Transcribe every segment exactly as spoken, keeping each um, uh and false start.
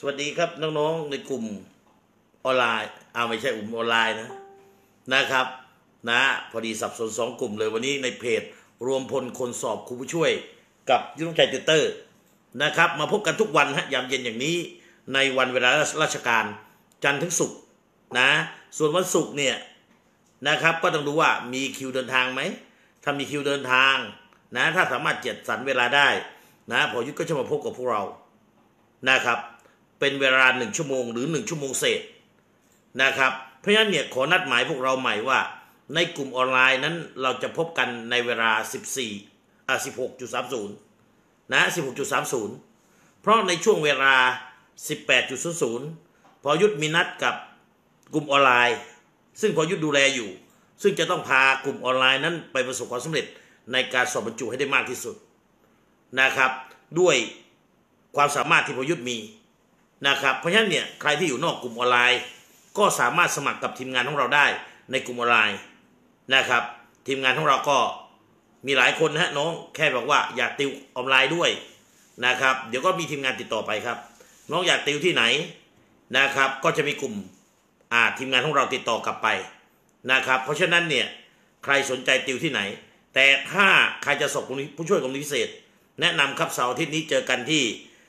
สวัสดีครับน้องๆในกลุ่มออนไลน์อ้าวไม่ใช่กลุ่มออนไลน์นะนะครับนะพอดีสับสนสองกลุ่มเลยวันนี้ในเพจรวมพลคนสอบครูผู้ช่วยกับยุทธชัยติวเตอร์นะครับมาพบกันทุกวันฮะยามเย็นอย่างนี้ในวันเวลาราชการจันทร์ถึงศุกร์นะส่วนวันศุกร์เนี่ยนะครับก็ต้องดูว่ามีคิวเดินทางไหมถ้ามีคิวเดินทางนะถ้าสามารถจัดสรรเวลาได้นะพอยุทธก็จะมาพบกับพวกเรานะครับเป็นเวลาหนึ่งชั่วโมงหรือหนึ่งชั่วโมงเศษนะครับเพราะฉะนั้นเนี่ยขอนัดหมายพวกเราใหม่ว่าในกลุ่มออนไลน์นั้นเราจะพบกันในเวลาสิบสี่อ่ะ สิบหกจุดสามศูนย์ นะ สิบหกจุดสามศูนย์ เพราะในช่วงเวลา สิบแปดจุดศูนย์ศูนย์ พอยุทธมีนัดกับกลุ่มออนไลน์ซึ่งพอยุทธดูแลอยู่ซึ่งจะต้องพากลุ่มออนไลน์นั้นไปประสบความสำเร็จในการสอบบรรจุให้ได้มากที่สุดนะครับด้วยความสามารถที่พอยุทธมีนะครับเพราะฉะนั้นเนี่ยใครที่อยู่นอกกลุ่มออนไลน์ก็สามารถสมัครกับทีมงานของเราได้ในกลุ่มออนไลน์นะครับทีมงานของเราก็มีหลายคนนะฮะน้องแค่บอกว่าอยากติวออนไลน์ด้วยนะครับเดี๋ยวก็มีทีมงานติดต่อไปครับน้องอยากติวที่ไหนนะครับก็จะมีกลุ่มอ่าทีมงานของเราติดต่อกลับไปนะครับเพราะฉะนั้นเนี่ยใครสนใจติวที่ไหนแต่ถ้าใครจะสอบผู้ช่วยกรมพิเศษแนะนำครับเสาร์อาทิตย์นี้เจอกันที่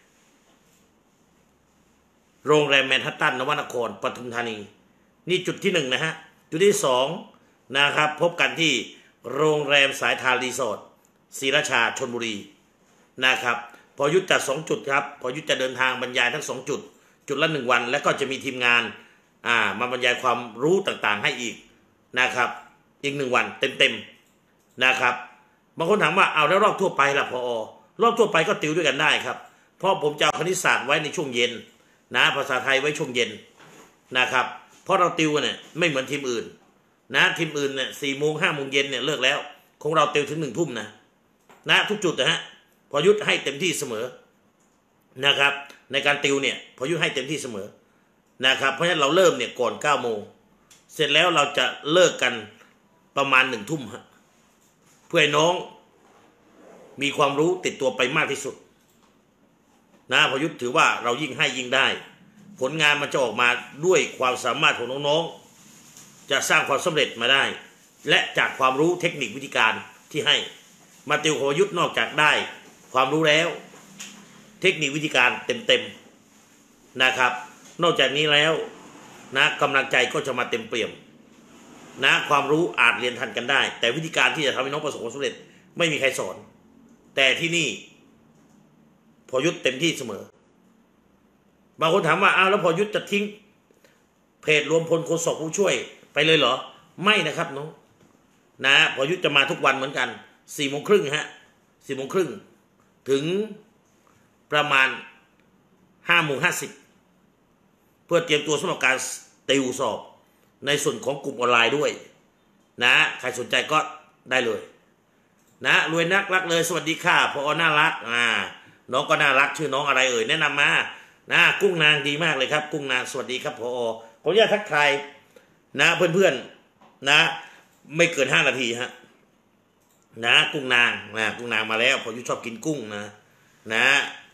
โรงแรมแมนฮัตตันนวนครปทุมธานีนี่จุดที่หนึ่งนะฮะจุดที่สองนะครับพบกันที่โรงแรมสายทานรีสอร์ทศรีราชาชลบุรีนะครับพอยุทธจัดสองจุดครับพอยุทธจะเดินทางบรรยายทั้งสองจุดจุดละหนึ่งวันแล้วก็จะมีทีมงานอ่ามาบรรยายความรู้ต่างๆให้อีกนะครับอีกหนึ่งวันเต็มๆนะครับบางคนถามว่าเอาแล้วรอบทั่วไปล่ะพอรอบทั่วไปก็ติวด้วยกันได้ครับเพราะผมจะเอาคณิตศาสตร์ไว้ในช่วงเย็นนะภาษาไทยไว้ช่วงเย็นนะครับเพราะเราติวเนี่ยไม่เหมือนทีมอื่นนะทีมอื่นเนี่ยสี่โมงห้าโมงเย็นเนี่ยเลิกแล้วของเราติวถึงหนึ่งทุ่มนะนะทุกจุดนะฮะพอยุทธให้เต็มที่เสมอนะครับในการติวเนี่ยพอยุทธให้เต็มที่เสมอนะครับเพราะฉะนั้นเราเริ่มเนี่ยก่อนเก้าโมงเสร็จแล้วเราจะเลิกกันประมาณหนึ่งทุ่มฮะเพื่อให้น้องมีความรู้ติดตัวไปมากที่สุดนะพอยุทธถือว่าเรายิ่งให้ยิ่งได้ผลงานมันจะออกมาด้วยความสามารถของน้องๆจะสร้างความสำเร็จมาได้และจากความรู้เทคนิควิธีการที่ให้มาติวของยุทธนอกจากได้ความรู้แล้วเทคนิควิธีการเต็มๆนะครับนอกจากนี้แล้วนะกำลังใจก็จะมาเต็มเปี่ยมนะความรู้อาจเรียนทันกันได้แต่วิธีการที่จะทำให้น้องประสบความสำเร็จไม่มีใครสอนแต่ที่นี่พอยุทธเต็มที่เสมอบางคนถามว่าอ้าวแล้วพอยุทธจะทิ้งเพจรวมพลคนสอบผู้ช่วยไปเลยเหรอไม่นะครับน้องนะพอยุทธจะมาทุกวันเหมือนกันสี่โมงครึ่งฮะสี่โมงครึ่งถึงประมาณห้าโมงห้าสิบเพื่อเตรียมตัวสำหรับการติวสอบในส่วนของกลุ่มออนไลน์ด้วยนะใครสนใจก็ได้เลยนะรวยนักรักเลยสวัสดีค่ะพอน่ารักอ่าน้องก็น่ารักชื่อน้องอะไรเอ่ยแนะนำมานะกุ้งนางดีมากเลยครับกุ้งนางสวัสดีครับพอขออนุญาตทักทายนะเพื่อนๆนะไม่เกินห้านาทีฮะนะกุ้งนางนะกุ้งนางมาแล้วพอยุชอบกินกุ้งนะนะ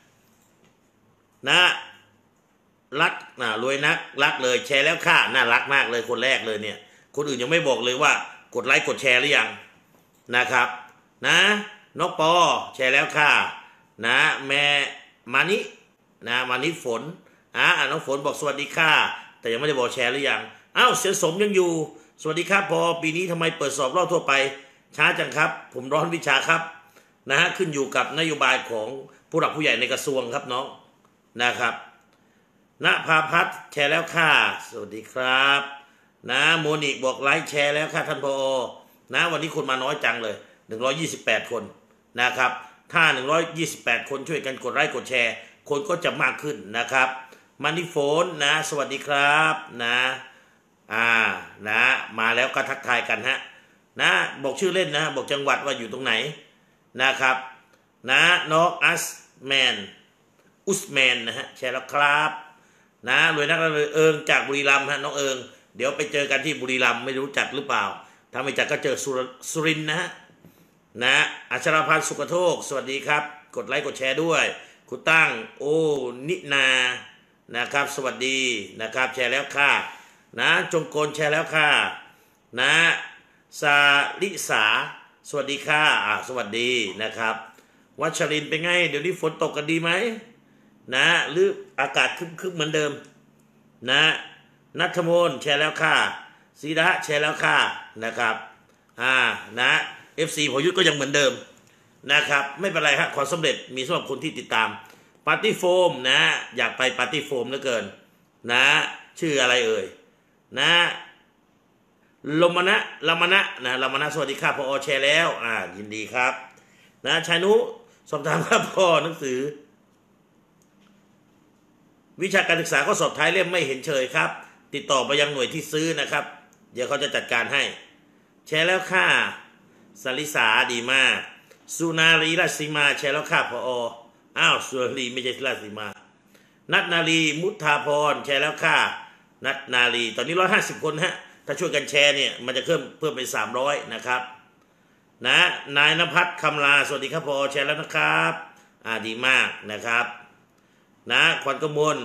นะรักนะรวยนักรักเลยแชร์แล้วค่ะน่ารักมากเลยคนแรกเลยเนี่ยคนอื่นยังไม่บอกเลยว่ากดไลค์กดแชร์หรือยังนะครับนะนกปอแชร์แล้วค่ะนะแม่มานินะมานิฝนอ่าน้องฝนบอกสวัสดีค่ะแต่ยังไม่ได้บอกแชร์หรือยังอ้าวเสียสมยังอยู่สวัสดีครับพอปีนี้ทำไมเปิดสอบรอบทั่วไปช้าจังครับผมร้อนวิชาครับนะฮะขึ้นอยู่กับนโยบายของผู้หลักผู้ใหญ่ในกระทรวงครับน้องนะครับณภาพัฒน์แชร์แล้วค่ะสวัสดีครับนะโมนิกบอกไลค์แชร์แล้วค่ะท่านพอนะวันนี้คนมาน้อยจังเลยหนึ่งร้อยยี่สิบแปดคนนะครับถ้าหนึ่งร้อยยี่สิบแปดคนช่วยกันกดไลค์กดแชร์คนก็จะมากขึ้นนะครับมันนี่โฟนนะสวัสดีครับนะอ่านะมาแล้วก็ทักทายกันฮะนะบอกชื่อเล่นนะบอกจังหวัดว่าอยู่ตรงไหนนะครับนะน้องอัสแมนอุสแมนนะฮะแชร์แล้วครับนะรวยนักเลยเอิงจากบุรีรัมย์ฮะน้องเอิงเดี๋ยวไปเจอกันที่บุรีรัมย์ไม่รู้จักหรือเปล่าถ้าไม่จักก็เจอสุรินทร์นะฮะนะอัชราพันธ์สุขโทกสวัสดีครับกดไลค์กดแชร์ด้วยคุณตั้งโอ้นินานะครับสวัสดีนะครับแชร์แล้วค่ะนะจงกลแชร์แล้วค่ะนะสาลิสาสวัสดีค่ะอ่าสวัสดีนะครับวัชรินเป็นไงเดี๋ยวนี้ฝนตกกันดีไหมนะหรืออากาศครึ้มๆเหมือนเดิมนะนัทมนแชร์แล้วค่ะศิระแชร์แล้วค่ะนะครับอ่านะเอฟซีพยุทธก็ยังเหมือนเดิมนะครับไม่เป็นไรฮะความสำเร็จมีสำหรับคนที่ติดตามปาร์ตี้โฟมนะอยากไปปาร์ตี้โฟมเหลือเกินนะชื่ออะไรเอ่ยนะลมนะลมนะนะลมนะสวัสดีครับพอแชร์แล้วอ่ายินดีครับนะชายนุสอบถามครับพ่อหนังสือวิชาการศึกษาก็สอบท้ายเล่มไม่เห็นเฉยครับติดต่อไปยังหน่วยที่ซื้อนะครับเดี๋ยวเขาจะจัดการให้แชร์แล้วค่ะสลิสาดีมากสุนารีราชสีมาแชร์แล้วค่ะพออ้าวสุนารีไม่ใช่ราชสีมานัทนาลีมุทาพรแชร์แล้วค่ะนัทนาลีตอนนี้ร้อยห้าสิบคนฮะถ้าช่วยกันแชร์เนี่ยมันจะเพิ่มเพิ่มเป็นสามร้อยนะครับนะนายณภัทรคำลาสวัสดีครับพอแชร์แล้วนะครับอ่าดีมากนะครับนะควันกมล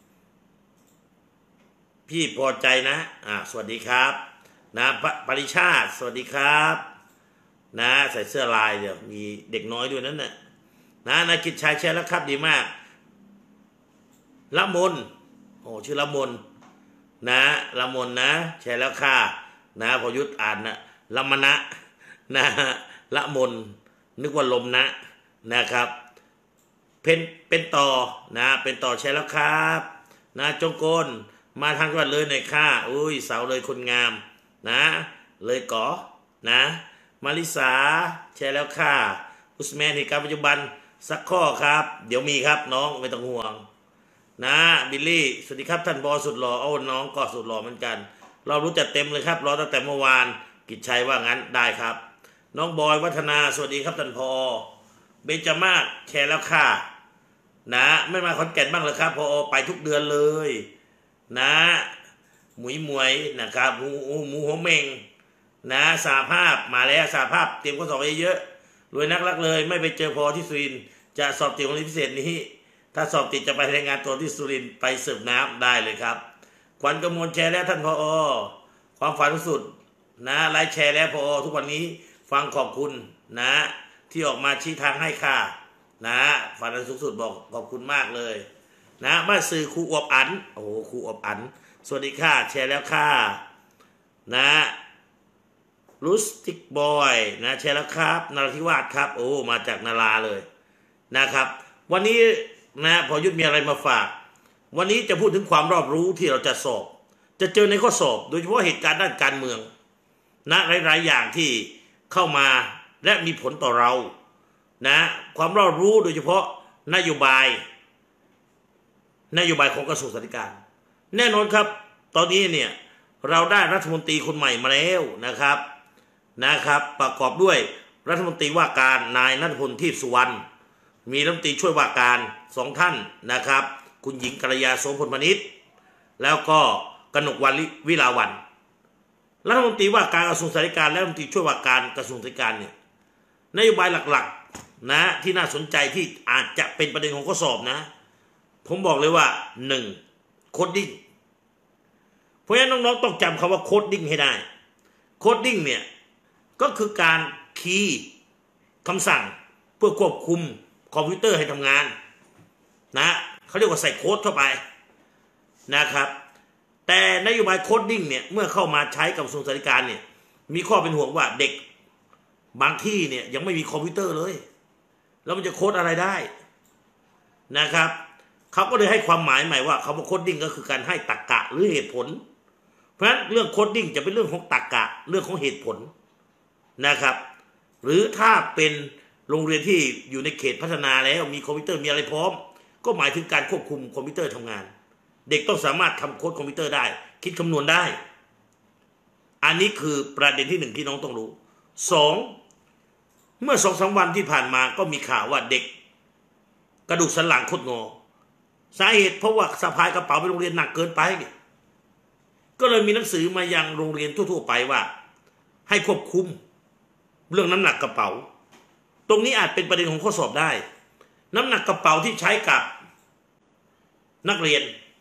พี่พอใจนะอ่าสวัสดีครับนะปริชาติสวัสดีครับนะใส่เสื้อลายเดี๋ยวมีเด็กน้อยด้วยนั่นน่ะนะนายกิจชายแชร์แล้วครับดีมากละมนโอ้ชื่อละมนนะละมนนะแชร์แล้วค่ะนะพอยุทธอ่านนะละมณะนะละมนนึกว่าลมนะนะครับเป็นเป็นต่อนะเป็นต่อแชร์แล้วครับนะจงกลมาทางจังหวัดเลยหน่อยค่ะอุ้ยเสาเลยคนงามนะเลยก่อนะมาริสาแชร์แล้วค่ะอุสแมนเหตุการณ์ปัจจุบันสักข้อครับเดี๋ยวมีครับน้องไม่ต้องห่วงนะบิลลี่สวัสดีครับท่านบอสุดหล่อโอ้น้องก็สุดหล่อเหมือนกันเรารู้จักเต็มเลยครับรอตั้งแต่เมื่อวานกิจชัยว่างั้นได้ครับน้องบอยวัฒนาสวัสดีครับท่านพอเบญจมาศแชร์แล้วค่ะนะไม่มาขอนแก่นบ้างเหรอครับพอไปทุกเดือนเลยนะหมุยหมวยนะครับหมูหมูหัวเม่งนะสาภาพมาแล้วสาภาพเตรียมข้อสอบเยอะๆรวยนักรักเลยไม่ไปเจอพอที่สุรินทร์จะสอบติดวันพิเศษนี้ถ้าสอบติดจะไปรายงานตัวที่สุรินทร์ไปเสิร์ฟน้ำได้เลยครับขวัญกมลแชร์แล้วท่านพอความฝันสุดนะไลฟ์แชร์แล้วพอทุกวันนี้ฟังขอบคุณนะที่ออกมาชี้ทางให้ค่ะนะฝันสูงสุดบอกขอบคุณมากเลยนะบ้านสื่อครูอบอันโอ้ครูอบอันสวัสดีค่ะแชร์แล้วค่ะนะรูสติกบอยนะแชร์แล้วครับนราธิวาสครับโอ้มาจากนาราเลยนะครับวันนี้นะพอยุทธมีอะไรมาฝากวันนี้จะพูดถึงความรอบรู้ที่เราจะสอบจะเจอในข้อสอบโดยเฉพาะเหตุการณ์ด้านการเมืองนะหลายๆอย่างที่เข้ามาและมีผลต่อเรานะความรอบรู้โดยเฉพาะนโยบายนโยบายของกระทรวงสาธารณสุขแน่นอนครับตอนนี้เนี่ยเราได้รัฐมนตรีคนใหม่มาแล้วนะครับนะครับประกอบด้วยรัฐมนตรีว่าการนายณัฐพลทิพย์สุวรรณมีรัฐมนตรีช่วยว่าการสองท่านนะครับคุณหญิงกัลยาโสพลพนิชแล้วก็กนกวรรณวิลาวันรัฐมนตรีว่าการกระทรวงสาธารณสุขและรัฐมนตรีช่วยว่าการกระทรวงสาธารณสุขเนี่ยนโยบายหลักๆนะที่น่าสนใจที่อาจจะเป็นประเด็นของข้อสอบนะผมบอกเลยว่าหนึ่งโคดดิ้งเพราะฉะนั้นน้องๆต้องจำคำว่าโคดดิ้งให้ได้โคดดิ้งเนี่ยก็คือการคีย์คำสั่งเพื่อควบคุมคอมพิวเตอร์ให้ทำงานนะเขาเรียกว่าใส่โค้ดเข้าไปนะครับแต่นโยบายโคดดิ้งเนี่ยเมื่อเข้ามาใช้กับกระทรวงสาธารณสุขเนี่ยมีข้อเป็นห่วงว่าเด็กบางที่เนี่ยยังไม่มีคอมพิวเตอร์เลยแล้วมันจะโค้ดอะไรได้นะครับเขาก็เลยให้ความหมายใหม่ว่าคำว่าโคดดิ้งก็คือการให้ตรรกะหรือเหตุผลเพราะฉะนั้นเรื่องโคดดิ้งจะเป็นเรื่องของตรรกะเรื่องของเหตุผลนะครับหรือถ้าเป็นโรงเรียนที่อยู่ในเขตพัฒนาแล้วมีคอมพิวเตอร์มีอะไรพร้อมก็หมายถึงการควบคุมคอมพิวเตอร์ทำงานเด็กต้องสามารถทำโค้ดคอมพิวเตอร์ได้คิดคำนวณได้อันนี้คือประเด็นที่หนึ่งที่น้องต้องรู้สองเมื่อสองสามวันที่ผ่านมาก็มีข่าวว่าเด็กกระดูกสันหลังคดงอสาเหตุเพราะว่าสะพายกระเป๋าไปโรงเรียนหนักเกินไปเนี่ยก็เลยมีหนังสือมายังโรงเรียนทั่วๆไปว่าให้ควบคุมเรื่องน้ำหนักกระเป๋าตรงนี้อาจเป็นประเด็นของข้อสอบได้น้ำหนักกระเป๋าที่ใช้กับนักเรียน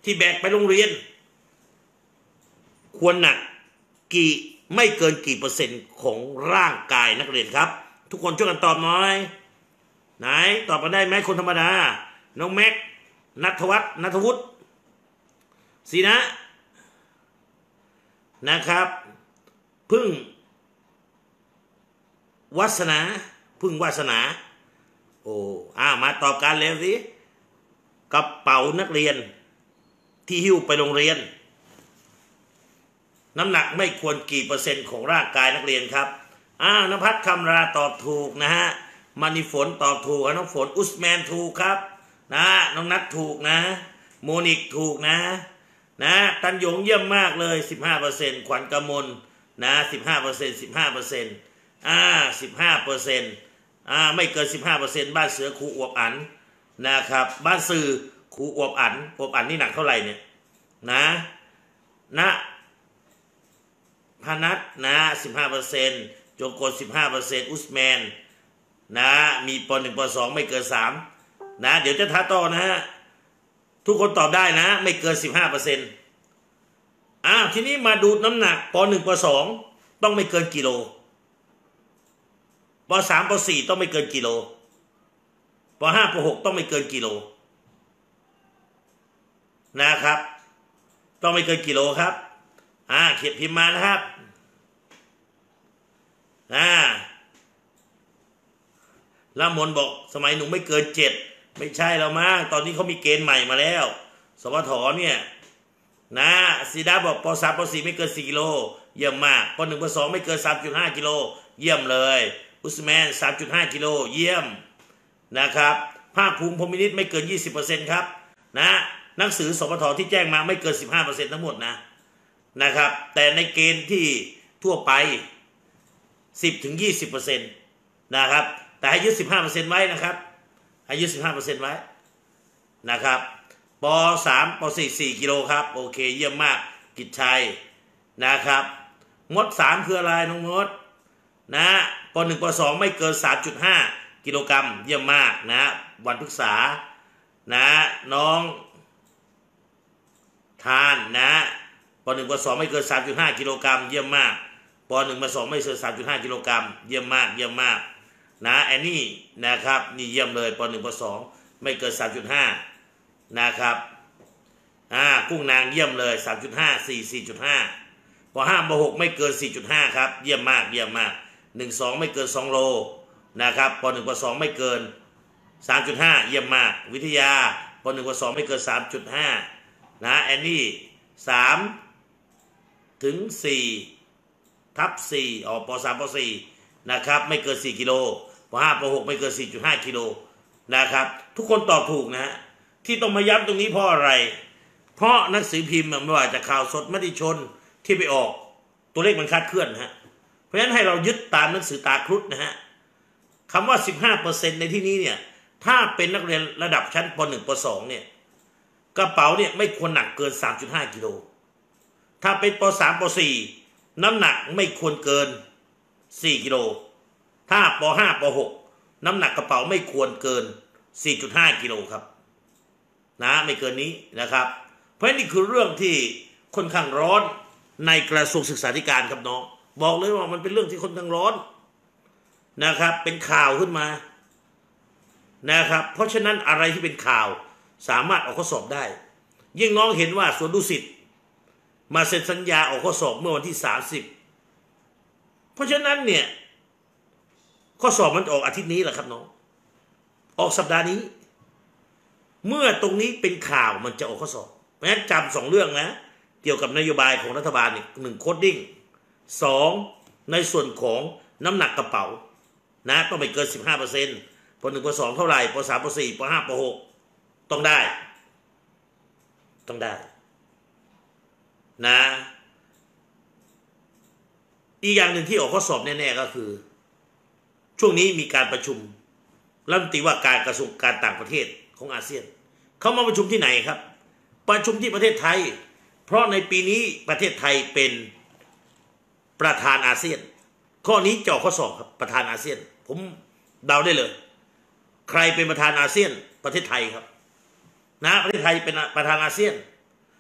ที่แบกไปโรงเรียนควรหนักกี่ไม่เกินกี่เปอร์เซ็นต์ของร่างกายนักเรียนครับทุกคนช่วยกันตอบหน่อยไหนตอบมาได้ไหมคนธรรมดาน้องแม็กนัทวัฒน์นัทวุฒิสีนะนะครับพึ่งวาสนาพึ่งวาสนาโอ้อามาตอบกันแล้วสิกระเป๋านักเรียนที่หิ้วไปโรงเรียนน้ำหนักไม่ควรกี่เปอร์เซ็นต์ของร่างกายนักเรียนครับอ้าวนภัสคำราตอบถูกนะฮะมานิฝนตอบถูกน้องฝนอุสแมนถูกครับนะน้องนัทถูกนะโมนิกถูกนะนะตันหยงเยี่ยมมากเลย สิบห้าเปอร์เซ็นต์ ขวัญกมลนะ สิบห้าเปอร์เซ็นต์ สิบห้าเปอร์เซ็นต์ อ่า สิบห้าเปอร์เซ็นต์ อ่าไม่เกิน สิบห้าเปอร์เซ็นต์ บ้านเสือครูอวบอันนะครับบ้านสื่อครูอวบอันอวบอันนี่หนักเท่าไหร่เนี่ยนะนะพนัทนะ สิบห้าเปอร์เซ็นต์ จงกล สิบห้าเปอร์เซ็นต์ อุสแมนนะมีปหนึ่งปสองไม่เกินสามนะเดี๋ยวจะท้าต่อนะฮะทุกคนตอบได้นะไม่เกิน สิบห้าเปอร์เซ็นต์ อ้าวทีนี้มาดูน้ำหนักปหนึ่งปสองต้องไม่เกินกิโลปสามปสี่ต้องไม่เกินกิโลปห้าปหกต้องไม่เกินกิโลนะครับต้องไม่เกินกิโลครับอ่าเขียนพิมพ์มานะครับอ่าละมนบอกสมัยหนูไม่เกินเจ็ดไม่ใช่แล้วมั้งตอนนี้เขามีเกณฑ์ใหม่มาแล้วสวทเนี่ยนะซีดาบอกปสามปสี่ไม่เกินสี่กิโลเยี่ยมมากปหนึ่งปสองไม่เกิน สามจุดห้า กิโลเยี่ยมเลยอุสแมน สามจุดห้า กิโลเยี่ยมนะครับภาคภูมิพรหมินิตไม่เกิน ยี่สิบเปอร์เซ็นต์ ครับนะหนังสือสวทที่แจ้งมาไม่เกิน สิบห้าเปอร์เซ็นต์ ทั้งหมดนะนะครับแต่ในเกณฑ์ที่ทั่วไป สิบถึงยี่สิบเปอร์เซ็นต์ นะครับแต่ให้ยึด สิบห้าเปอร์เซ็นต์ ไว้นะครับให้ยึด สิบห้าเปอร์เซ็นต์ ไว้นะครับปสามปสี่ สี่กิโลครับโอเคเยี่ยมมากกิจชัยนะครับมดสามคืออะไรน้องมดนะปหนึ่งปสองไม่เกิน สามจุดห้า กิโลกรัมเยี่ยมมากนะวันพฤกษานะน้องทานนะปหนึ่งปสองไม่เกิน สามจุดห้า กิโลกรัมเยี่ยมมากปหนึ่งปสองไม่เกิน สามจุดห้า กิโลกรัมเยี่ยมมากเยี่ยมมากนะแอนนี่นะครับนี่เยี่ยมเลยปหนึ่งปสองไม่เกิน สามจุดห้า นะครับอ่ากุ้งนางเยี่ยมเลย สามจุดห้า สี่ สี่จุดห้า ปห้าปหกไม่เกิน สี่จุดห้า ครับเยี่ยมมากเยี่ยมมากหนึ่ง สองไม่เกินสองโลนะครับปหนึ่งปสองไม่เกิน สามจุดห้า เยี่ยมมากวิทยาปหนึ่งปสองไม่เกิน สามจุดห้า นะแอนนี่สามถึงสี่ทับสี่ออกปสามปสี่นะครับไม่เกินสี่กิโลปห้าปหกไม่เกิน สี่จุดห้า กิโลนะครับทุกคนตอบถูกนะฮะที่ต้องมาย้ำตรงนี้เพราะอะไรเพราะหนังสือพิมพ์ไม่ว่าจะข่าวสดมติชนที่ไปออกตัวเลขมันคลาดเคลื่อนนะฮะเพราะฉะนั้นให้เรายึดตามหนังสือตาครุฑนะฮะคำว่า สิบห้าเปอร์เซ็นต์ ในที่นี้เนี่ยถ้าเป็นนักเรียนระดับชั้นปหนึ่งปสองเนี่ยกระเป๋าเนี่ยไม่ควรหนักเกิน สามจุดห้า กิโลถ้าเป็นปสามปสี่น้ำหนักไม่ควรเกินสี่กิโลถ้าปห้าปหกน้ำหนักกระเป๋าไม่ควรเกิน สี่จุดห้า กิโลครับนะไม่เกินนี้นะครับเพราะนี่คือเรื่องที่ค่อนข้างร้อนในกระทรวงศึกษาธิการครับน้องบอกเลยว่ามันเป็นเรื่องที่ค่อนข้างร้อนนะครับเป็นข่าวขึ้นมานะครับเพราะฉะนั้นอะไรที่เป็นข่าวสามารถออกข้อสอบได้ยิ่งน้องเห็นว่าสวนดุสิตมาเซ็นสัญญาออกข้อสอบเมื่อวันที่สามสิบเพราะฉะนั้นเนี่ยข้อสอบมันออกอาทิตย์นี้แหละครับน้องออกสัปดาห์นี้เมื่อตรงนี้เป็นข่าวมันจะออกข้อสอบเพราะฉะนั้นจำสองเรื่องนะเกี่ยวกับนโยบายของรัฐบาลเนี่ยหนึ่งโคดดิ้งสองในส่วนของน้ำหนักกระเป๋านะต้องไม่เกิน สิบห้าเปอร์เซ็นต์ ปหนึ่งปสองเท่าไหร่ปสามปสี่ปห้าปหกต้องได้ต้องได้นะอีกอย่างหนึ่งที่ออกข้อสอบแน่ๆก็คือช่วงนี้มีการประชุมรัฐมนตรีว่าการกระทรวงการต่างประเทศของอาเซียนเขามาประชุมที่ไหนครับประชุมที่ประเทศไทยเพราะในปีนี้ประเทศไทยเป็นประธานอาเซียนข้อนี้จะออกข้อสอบครับประธานอาเซียนผมเดาได้เลยใครเป็นประธานอาเซียนประเทศไทยครับนะประเทศไทยเป็นประธานอาเซียน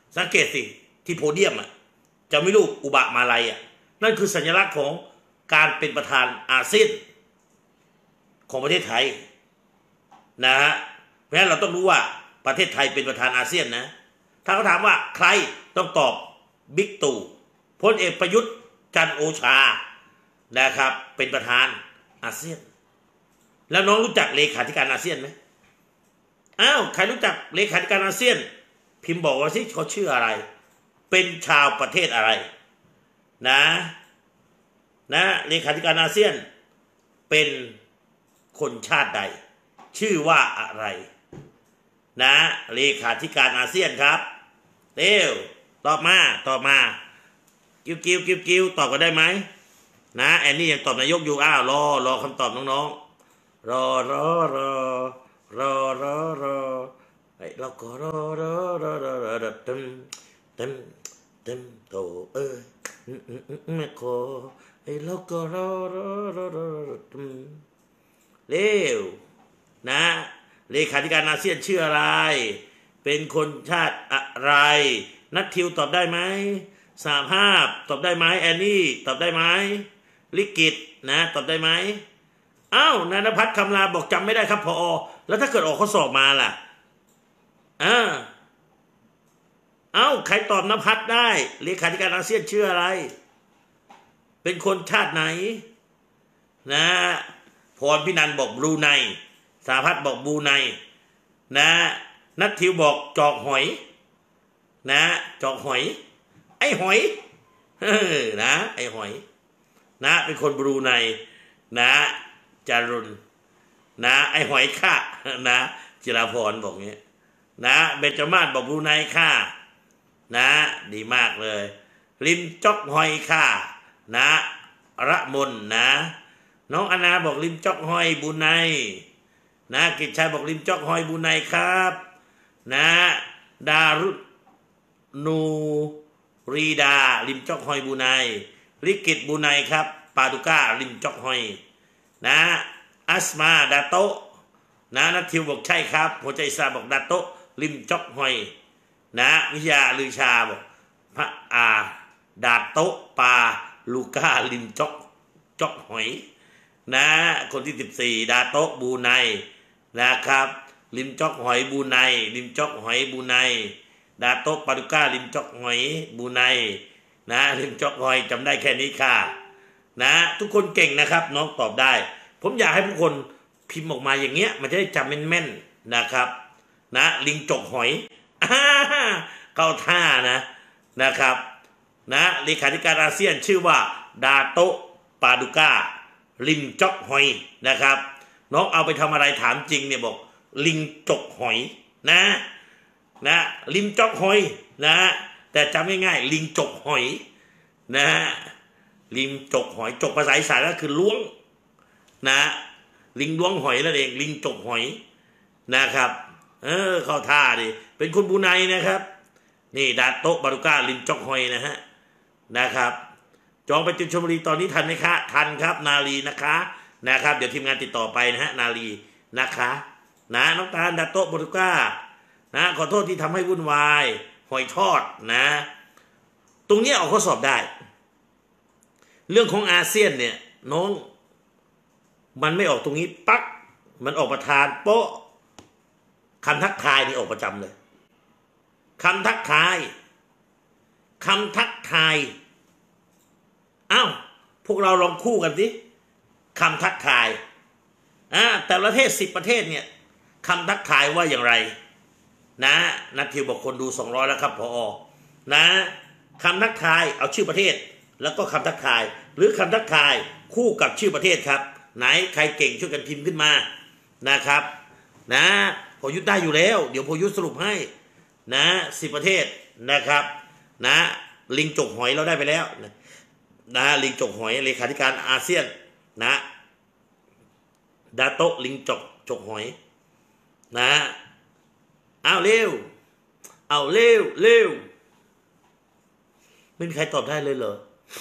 สังเกตสิที่โพเดียมอ่ะจะไม่รูปอุบะมาลัยอ่ะนั่นคือสัญลักษณ์ของการเป็นประธานอาเซียนของประเทศไทยนะฮะเพราะฉะนั้นเราต้องรู้ว่าประเทศไทยเป็นประธานอาเซียนนะถ้าเขาถามว่าใครต้องตอบบิ๊กตู่พลเอกประยุทธ์จันทร์โอชานะครับเป็นประธานอาเซียนแล้วน้องรู้จักเลขาธิการอาเซียนไหมอ้าวใครรู้จักเลขาธิการอาเซียนพิมพ์บอกว่าสิเขาชื่ออะไรเป็นชาวประเทศอะไรนะนะเลขาธิการอาเซียนเป็นคนชาติใดชื่อว่าอะไรนะเลขาธิการอาเซียนครับเร็วตอบมาตอบมากิ้วกิ้วกิ้วกิ้วตอบกันได้ไหมนะแอนนี่ยังตอบนายกอยู่อ้าวรอรอคำตอบน้องๆรอรอรอรอรอรอไอ้เราก็รอรอรอรอรอเต็มเต็มเต็มโตเอ้ยแม่โคไอ้เราก็รอรอรอรอเต็มเร็วนะเลขาธิการอาเซียนชื่ออะไรเป็นคนชาติอะไรนัททิวตอบได้ไหมสามภาพตอบได้ไหมแอนนี่ตอบได้ไหมลิกิตนะตอบได้ไหมอ้าวนานภัทรคำลาบอกจำไม่ได้ครับพอแล้วถ้าเกิดออกข้อสอบมาล่ะอ่าเอ้าใครตอบนภัทรได้เลขาธิการอาเซียนชื่ออะไรเป็นคนชาติไหนนะพรพินันบอกบรูไนสาพัฒน์บอกบรูไนนะนัททิวบอกจอกหอยนะจอกหอยไอ้หอยเออนะไอ้หอยนะเป็นคนบรูไนนะจารุณนะไอ้หอยค่านะจิราพรบอกงี้นะเบญจมาศบอกบรูไนค่านะดีมากเลยริมจอกหอยค่านะระมนนะน้องอนาบอกริมจอกหอยบรูไนนะกิจชัยบอกริมจอกหอยบรูไนครับนะดารุนูรีดาริมจอกหอยบรูไนลิกิตบรูไนครับปาดุก้าริมจอกหอยนะอัสมาดาโตนะนัททิวบอกใช่ครับหัวใจซาบอกดาโตริมจอกหอยนะวิทยาลือชาบอกพระอาดาโตปาลูก้าริมจอกจอกหอยนะคนที่สิบสี่ดาโตบรูไนนะครับริมจอกหอยบรูไนริมจอกหอยบรูไนดาโตปาดุก้าริมจอกหอยบรูไนนะริมจอกหอยจำได้แค่นี้ค่ะนะทุกคนเก่งนะครับน้องตอบได้ผมอยากให้ทุกคนพิมพ์ออกมาอย่างเงี้ยมันจะได้จำแม่นๆนะครับนะลิงจกหอยเข้าท่านะนะครับนะเลขาธิการอาเซียนชื่อว่าดาโตปาดุก้าลิงจกหอยนะครับน้องเอาไปทำอะไรถามจริงเนี่ยบอกลิงจกหอยนะนะลิงจกหอยนะแต่จำง่ายๆลิงจกหอยนะลิงจกหอยจกภาษาอีสานก็คือล้วงนะลิงล้วงหอยนั่นเองลิงจกหอยนะครับเออเข้าท่าดิเป็นคนบรูไนนะครับนี่ดาโตปาดุก้าลิงจกหอยนะฮะนะครับจองไปจุดชลบุรีตอนนี้ทันไหมคะทันครับนาลีนะคะนะครับเดี๋ยวทีมงานติดต่อไปนะฮะนาลีนะคะนะน้องตาลดาโตปาดุก้านะขอโทษที่ทำให้วุ่นวายหอยทอดนะตรงนี้ออกข้อสอบได้เรื่องของอาเซียนเนี่ยน้องมันไม่ออกตรงนี้ปั๊กมันออกประธานโป๊ะคำทักทายนี่ออกประจำเลยคำทักทายคำทักทายอ้าวพวกเราลองคู่กันสิคำทักทายอ่าแต่ประเทศสิบประเทศเนี่ยคำทักทายว่าอย่างไรนะนัททิวบอกคนดูสองร้อยแล้วครับพอนะคำทักทายเอาชื่อประเทศแล้วก็คำทักทายหรือคำทักทายคู่กับชื่อประเทศครับไหนใครเก่งช่วยกันพิมพ์ขึ้นมานะครับนะพอยุทธได้อยู่แล้วเดี๋ยวพอยุทธสรุปให้นะสิบประเทศนะครับนะลิงจกหอยเราได้ไปแล้วนะลิงจกหอยเลขาธิการอาเซียนนะดาโตลิงจกจกหอยนะเอาเร็วเอาเร็วเร็วไม่มีใครตอบได้เลยเหรอ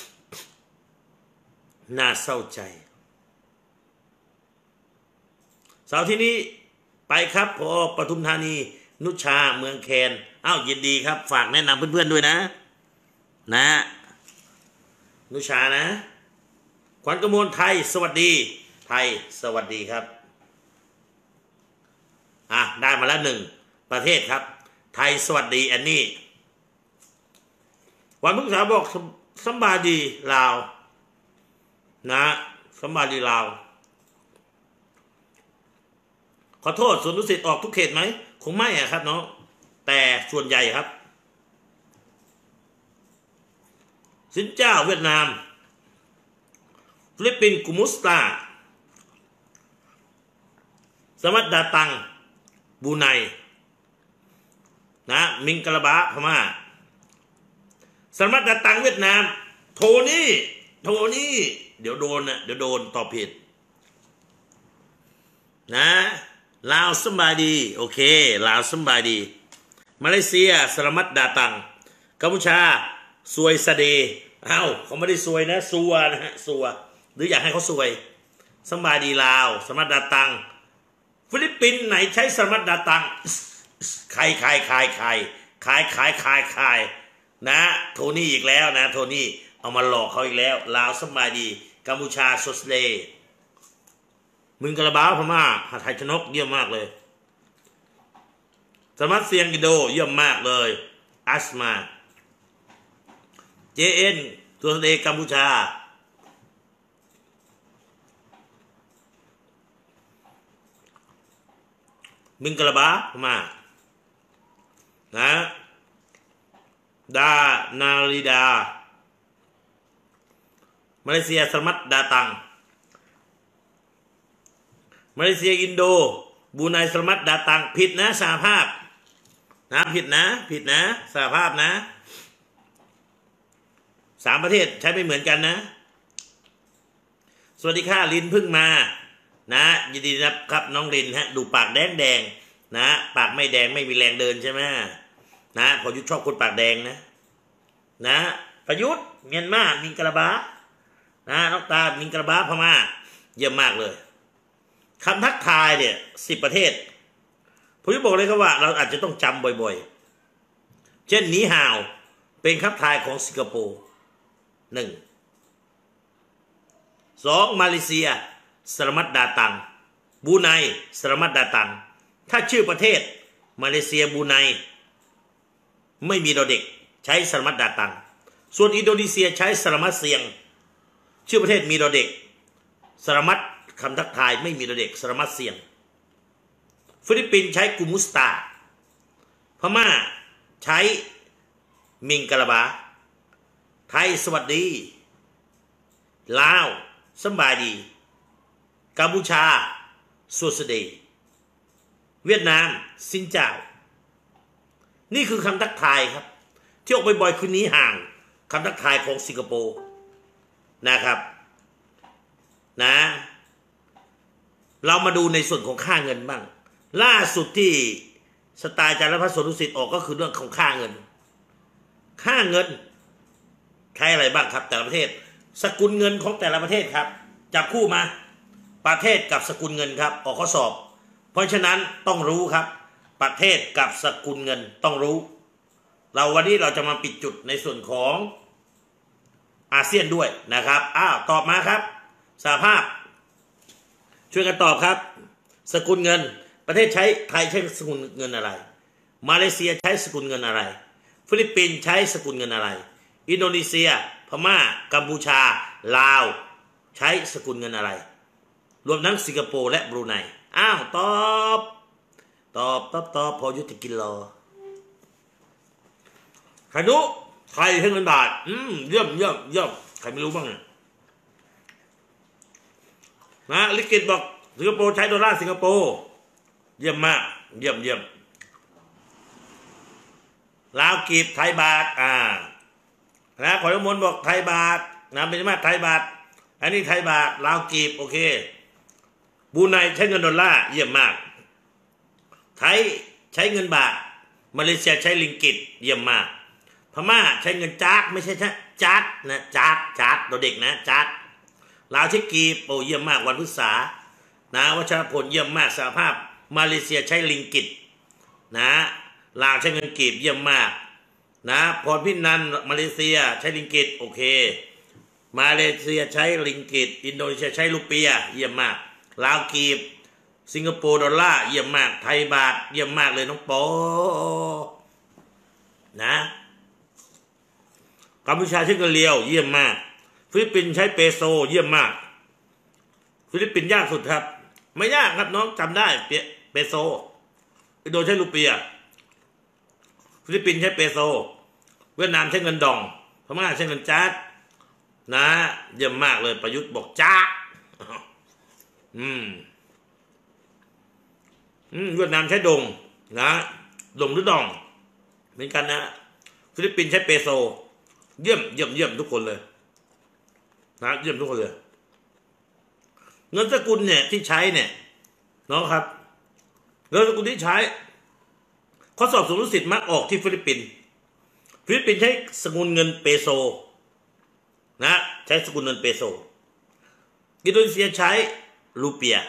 น่าเศร้าใจเสาร์ที่นี้ไปครับพอปทุมธานีนุชาเมืองแคนอ้าวยินดีครับฝากแนะนำเพื่อนๆด้วยนะนะนุชานะขวัญกมลไทยสวัสดีไทยสวัสดีครับอ่ะได้มาแล้วหนึ่งประเทศครับไทยสวัสดีแอนนี่วันพฤหัสบอกสัมบาดีลาวนะสัมบาดีลาวขอโทษส่วนดุสิตออกทุกเขตไหมคงไม่อะครับเนาะแต่ส่วนใหญ่ครับสินเจ้าเวียดนามฟิลิปปินส์กุมุสตาสมัตดาตังบูไนนะมิงกลาบะพม่าสมัตดาตังเวียดนามโทนี่โทนี่เดี๋ยวโดนนะเดี๋ยวโดนตอบผิดนะลาวสบายดีโอเคลาวสบายดีมาเลเซียสลามัดดาตังกัมพูชาซวยสะเดเอ้าเขาไม่ได้ซวยนะซัวนะฮะซัวหรืออยากให้เขาซวยสบายดีลาวสลามัดดาตังฟิลิปปินส์ไหนใช้สลามัดดาตังใครใครใครใครใครใครใครใครนะโทนี่อีกแล้วนะโทนี่เอามาหลอกเขาอีกแล้วลาวสบายดีกัมพูชาโซสเลมึงกระบ้าพม่าหาไทยชนกเยี่ยมมากเลยสมัตเซียงกิโดเยี่ยมมากเลยอัสมาเจเอ็นตัวเดกัมพูชามึงกระบ้าพม่านะดานาลิดามาเลเซียสมัตดาตังมาเลเซียอินโดบูไนสมัตดาตังผิดนะสหภาพนะผิดนะผิดนะสหภาพนะสามประเทศใช้ไม่เหมือนกันนะสวัสดีค่ะลินเพิ่งมานะยินดีนะครับน้องลินฮะดูปากแดงแดงนะปากไม่แดงไม่มีแรงเดินใช่ไหมนะพอยุทธชอบคนปากแดงนะนะประยุทธ์เมียนมามิงกระบานะน้องตามิงกระบาพม่าเยี่ยมมากเลยคำทักทายเนี่ยสิบประเทศผมจะบอกเลยครับว่าเราอาจจะต้องจำบ่อยๆเช่นนี้ฮาวเป็นคำทักทายของสิงคโปร์หนึ่งสองมาเลเซียสลามัดดาตังบูไนสลามัดดาตังถ้าชื่อประเทศมาเลเซียบูไนไม่มีดอเด็กใช้สลามัดดาตังส่วนอินโดนีเซียใช้สลามัดเซียงชื่อประเทศมีดอเด็กสลามัดคำทักทายไม่มีดอเด็กสลามัดเซียงฟิลิปปินส์ใช้กุมุสตาพม่าใช้มิงกะลาบาไทยสวัสดีลาวสบายดีกัมพูชาสวัสดีเวียดนามสินเจ้านี่คือคำทักทายครับที่ออกบ่อยๆคืนนี้ห่างคำทักทายของสิงคโปร์นะครับนะเรามาดูในส่วนของค่าเงินบ้างล่าสุดที่สไตล์อาจารย์พัฒน์ สวนดุสิตออกก็คือเรื่องของค่าเงินค่าเงินใช้อะไรบ้างครับแต่ละประเทศสกุลเงินของแต่ละประเทศครับจับคู่มาประเทศกับสกุลเงินครับออกข้อสอบเพราะฉะนั้นต้องรู้ครับประเทศกับสกุลเงินต้องรู้เราวันนี้เราจะมาปิดจุดในส่วนของอาเซียนด้วยนะครับอ้าวตอบมาครับสหภาพช่วยกันตอบครับสกุลเงินประเทศใช้ไทยใช้สกุลเงินอะไรมาเลเซียใช้สกุลเงินอะไรฟิลิปปินส์ใช้สกุลเงินอะไรอินโดนีเซียพม่ากัมพูชาลาวใช้สกุลเงินอะไรรวมทั้งสิงคโปร์และบรูไนอ้าวตอบตอบตอบตอบพอยุติกินรอขนุไทยให้เงินบาทอืมเยี่ยมเยี่ยมเยี่ยมใครไม่รู้บ้างนะลิกิตบอกสิงคโปร์ใช้ดอลลาร์สิงคโปร์เยี่ยมมากเยี่ยมเยี่ยมลาวกีบไทยบาทอ่านะขอรมนบอกไทยบาทนะเป็นมาไทยบาทอันนี้ไทยบาทลาวกีบโอเคบรูไนใช้เงินดอลลาร์เยี่ยมมากไทยใช้เงินบาทมาเลเซียใช้ลิงกิตเยี่ยมมากพม่าใช้เงินจาร์ดไม่ใช่จาร์ดนะจาร์ดจาร์ดเราเด็กนะจาร์ดลาวใช้กีบโอ้เยี่ยมมากวันพฤษานะวัชรพลเยี่ยมมากสหภาพมาเลเซียใช้ลิงกิตนะลาวใช้เงินกีบเยี่ยมมากนะพรพินันมาเลเซียใช้ลิงกิตโอเคมาเลเซียใช้ลิงกิตอินโดนีเซียใช้รูเปียเยี่ยมมากลาวกีบสิงคโปร์ดอลลาร์เยี่ยมมากไทยบาทเยี่ยมมากเลยน้องโปนะกัมพูชาใช้เงินเรียวเยี่ยมมากฟิลิปปินส์ใช้เปโซเยี่ยมมากฟิลิปปินส์ยากสุดครับไม่ยากครับน้องจำได้เปโซอินโดใช้รูเปียฟิลิปปินส์ใช้เปโซเวียดนามใช้เงินดองพม่าใช้เงินจ๊าดนะเยี่ยมมากเลยประยุทธ์บอกจ๊าดอืมอืมเวียดนามใช้ดงนะดงหรือดองเหมือนกันนะฟิลิปปินส์ใช้เปโซเยี่ยมเยี่ยมเยี่ยมทุกคนเลยนะเยี่ยมทุกคนเลยเงินสกุลเนี่ยที่ใช้เนี่ยน้องครับเงินสกุลที่ใช้ข้อสอบสมรู้สิทธิ์มักออกที่ฟิลิปปินส์ฟิลิปปินส์ใช้สกุลเงินเปโซนะใช้สกุลเงินเปโซอินโดนีเซียใช้รูเปีย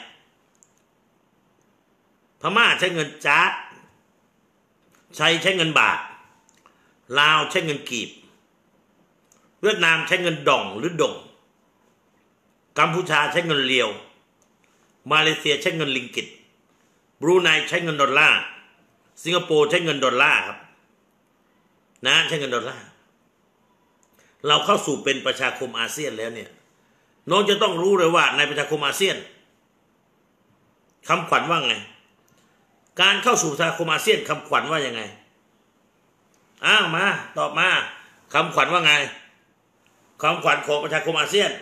พม่าใช้เงินจ๊าดไทยใช้เงินบาทลาวใช้เงินกีบเวียดนามใช้เงินดองหรือดงกัมพูชาใช้เงินเรียวมาเลเซียใช้เงินลิงกิตบรูไนใช้เงินดอลลาร์สิงคโปร์ใช้เงินดอลลาร์ครับนะใช้เงินดอลลาร์เราเข้าสู่เป็นประชาคมอาเซียนแล้วเนี่ยน้องจะต้องรู้เลยว่าในประชาคมอาเซียนคำขวัญว่าไงการเข้าสู่ประชาคมอาเซียนคำขวัญว่ายังไงอ้าวมาตอบมาคำขวัญว่าไงคำขวัญของประชาคมอาเซียน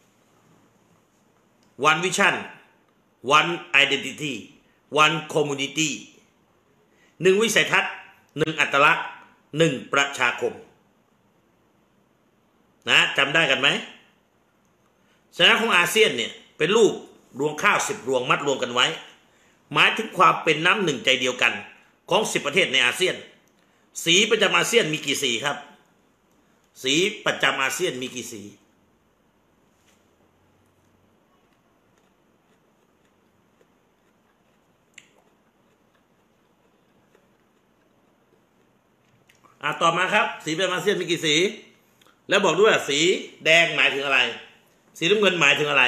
one vision one identity one community หนึ่งวิสัยทัศน์หนึ่งอัตลักษณ์หนึ่งประชาคมนะจำได้กันไหมสัญลักษณ์ของอาเซียนเนี่ยเป็นรูปรวงข้าวสิบรวงมัดรวมกันไว้หมายถึงความเป็นน้ำหนึ่งใจเดียวกันของสิบประเทศในอาเซียนสีประจำอาเซียนมีกี่สีครับสีประจำอาเซียนมีกี่สีอ่ะต่อมาครับสีประจำอาเซียนมีกี่สีแล้วบอกด้วยว่าสีแดงหมายถึงอะไรสีน้ำเงินหมายถึงอะไร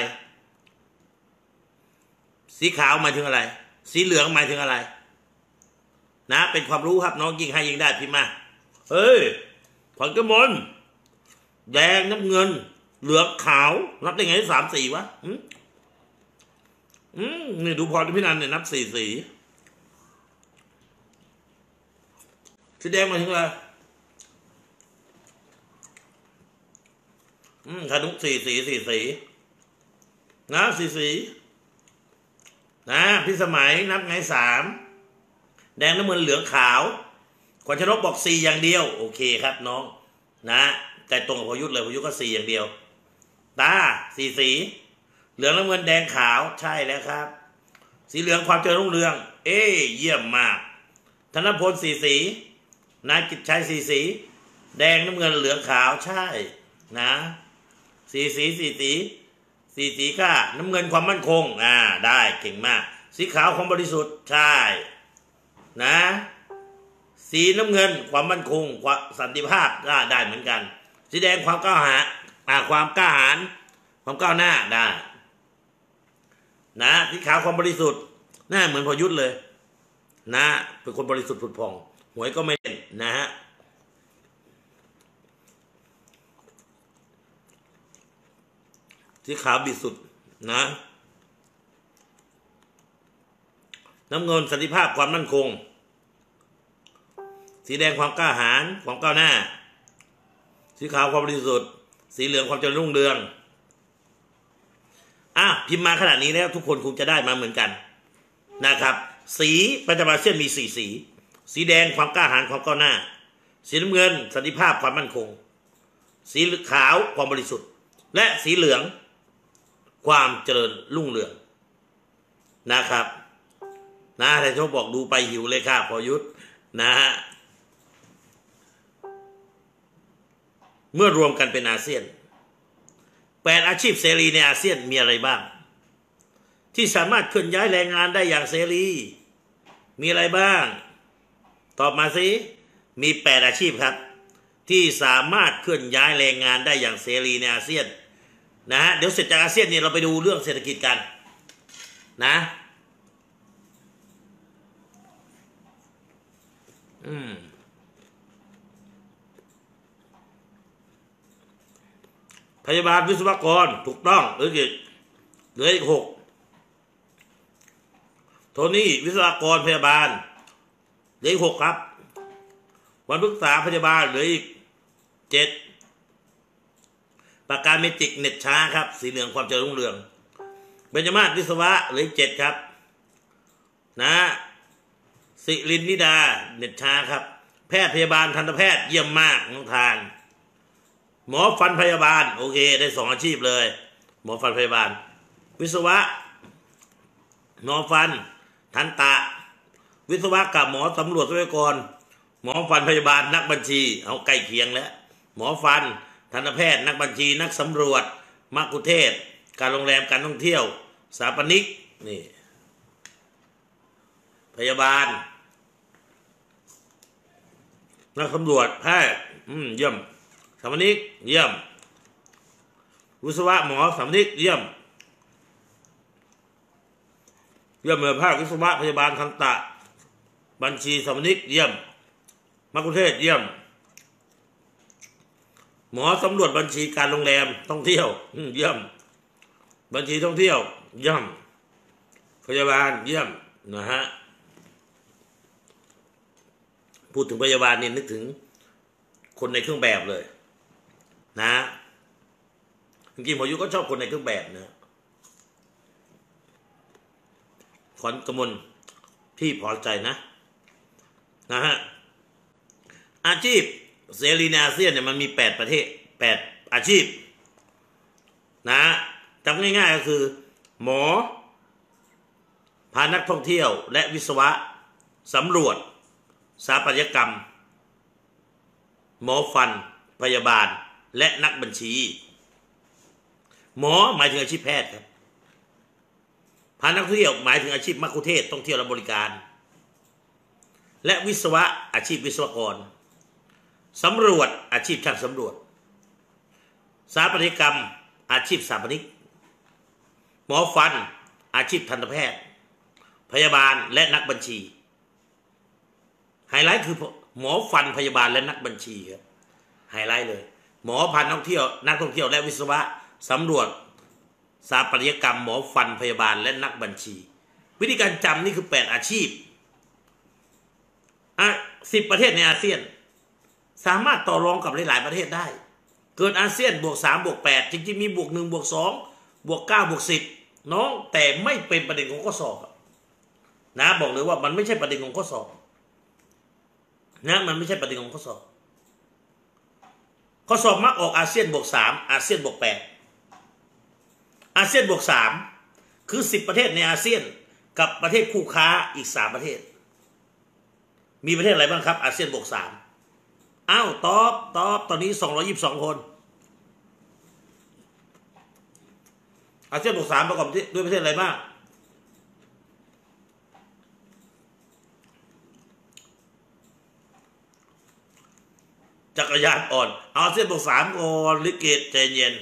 สีขาวหมายถึงอะไรสีเหลืองหมายถึงอะไรนะเป็นความรู้ครับน้องยิ่งให้ยิ่งได้พิมพ์มาเฮ้ยผลกระมนแดงน้ำเงินเหลืองขาวนับได้ไงสามสีวะอืมอืมนี่ดูพรพินันเนี่ยนับสี่สีสีแดงหมายถึงอะไรอืมขนุนสี่สีสี่สีนะสี่สีนะพิสมัยนับไงสามแดงน้ำเงินเหลืองขาวขวัญชนกบอกสี่อย่างเดียวโอเคครับน้องนะแต่ตรงกับพยุทธ์เลยพยุทธ์ก็สี่อย่างเดียวตาสี่สีเหลืองน้ำเงินแดงขาวใช่แล้วครับสีเหลืองความเจริญรุ่งเรืองเอ้เยี่ยมมากธนพลสี่สีนายกิจชัยสี่สีแดงน้ำเงินเหลืองขาวใช่นะสี่สีสี่สีสีสีก้าน้ำเงินความมั่นคงอ่าได้เก่งมากสีขาวความบริสุทธิ์ใช่นะสีน้ำเงินความมั่นคงความสันติภาพได้ได้เหมือนกันสีแดงความกล้าหาญอ่าความกล้าหาญความก้าวหน้าได้นะสีขาวความบริสุทธิ์หน้าเหมือนพยุทธ์เลยนะเป็นคนบริสุทธิ์ผุดผ่องหวยก็ไม่เล่นนะฮะสีขาวบริสุทธิ์นะน้ำเงินสันติภาพความมั่นคงสีแดงความกล้าหาญความก้าวหน้าสีขาวความบริสุทธิ์สีเหลืองความเจริญรุ่งเรืองอ่ะพิมพ์มาขนาดนี้แล้วทุกคนคงจะได้มาเหมือนกันนะครับสีประจำอาเซียนมีสี่สีสีแดงความกล้าหาญความก้าวหน้าสีน้ำเงินสันติภาพความมั่นคงสีขาวความบริสุทธิ์และสีเหลืองความเจริญรุ่งเรืองนะครับนะแต่ชมบอกดูไปหิวเลยค่ะพอยุทธนะฮะเมื่อรวมกันเป็นอาเซียนแปดอาชีพเสรีในอาเซียนมีอะไรบ้างที่สามารถเคลื่อนย้ายแรงงานได้อย่างเสรีมีอะไรบ้างตอบมาสิมีแปดอาชีพครับที่สามารถเคลื่อนย้ายแรงงานได้อย่างเสรีในอาเซียนนะฮะเดี๋ยวเสร็จจากอาเซียนเนี่ยเราไปดูเรื่องเศรษฐกิจกันนะอืมพยาบาลวิศวกรถูกต้องเหลือกี่เหลืออีกหกโทนี่วิศวกรพยาบาลเหลืออีกหกครับวันพฤกษาพยาบาลเหลืออีกเจ็ดปากกาเมจิกเน็ตช้าครับสีเหลืองความเจริญรุ่งเรืองเบญจมาศวิศวะเหลืออีกเจ็ดครับนะสิรินนิดาเน็ตช้าครับแพทย์พยาบาลทันตแพทย์เยี่ยมมากน้องทานหมอฟันพยาบาลโอเคได้สองอาชีพเลยหมอฟันพยาบาลวิศวะหมอฟันทันตะวิศวะกับหมอสำรวจทรัพยากรหมอฟันพยาบาลนักบัญชีเอาใกล้เคียงแล้วหมอฟันทันตแพทย์นักบัญชีนักสำรวจมัคคุเทศก์การโรงแรมการท่องเที่ยวสถาปนิกนี่พยาบาลนักสำรวจแพทย์อืมเยี่ยมสถาปนิกเยี่ยมวิศวะหมอสถาปนิกเยี่ยมเยี่ยมเลยภาควิศวะพยาบาลทันตะบัญชีสถาปนิกเยี่ยมมัคคุเทศก์เยี่ยมหมอสำรวจบัญชีการโรงแรมท่องเที่ยวเยี่ยมบัญชีท่องเที่ยวเยี่ยมพยาบาลเยี่ยมนะฮะพูดถึงพยาบาลนี่นึกถึงคนในเครื่องแบบเลยนะจริงๆหมอยุก็ชอบคนในเครื่องแบบนะขวัญกมลพี่พอใจนะนะฮะอาชีพเสรีในอาเซียนเนี่ยมันมีแปดประเทศแปดอาชีพนะจำง่ายๆก็คือหมอพานักท่องเที่ยวและวิศวะสำรวจสถาปัตยกรรมหมอฟันพยาบาลและนักบัญชีหมอหมายถึงอาชีพแพทย์ครับพานักท่องเที่ยวหมายถึงอาชีพมัคคุเทศก์ท่องเที่ยวและบริการและวิศวะอาชีพวิศวกรสำรวจอาชีพช่างสำรวจสถาปัตยกรรมอาชีพสถาปนิกหมอฟันอาชีพทันตแพทย์พยาบาลและนักบัญชีไฮไลท์คือหมอฟันพยาบาลและนักบัญชีครับไฮไลท์เลยหมอพันท่องเที่ยวนักท่องเที่ยวและวิศวะสำรวจสถาปัตยกรรมหมอฟันพยาบาลและนักบัญชีวิธีการจำนี่คือแปดอาชีพอ่ะสิบประเทศในอาเซียนสามารถต่อรองกับหลายๆประเทศได้เกินอาเซียนบวกสามบวกแปดจริงๆมีบวกหนึ่งบวกสองบวกเก้าบวกสิบน้องแต่ไม่เป็นประเด็นของข้อสอบนะบอกเลยว่ามันไม่ใช่ประเด็นของข้อสอบนะมันไม่ใช่ประเด็นของข้อสอบข้อสอบมักออกอาเซียนบวกสามอาเซียนบวกแปดอาเซียนบวกสามคือสิบประเทศในอาเซียนกับประเทศคู่ค้าอีกสามประเทศมีประเทศอะไรบ้างครับอาเซียนบวกสามอ้าวตอบตอบตอนนี้สองร้อยยี่สิบสองคนอาเซียนบวกสามประกอบด้วยประเทศอะไรบ้างจักรยานอ่อนอาเซียนบวกสามก่อนลิเกตใจเย็น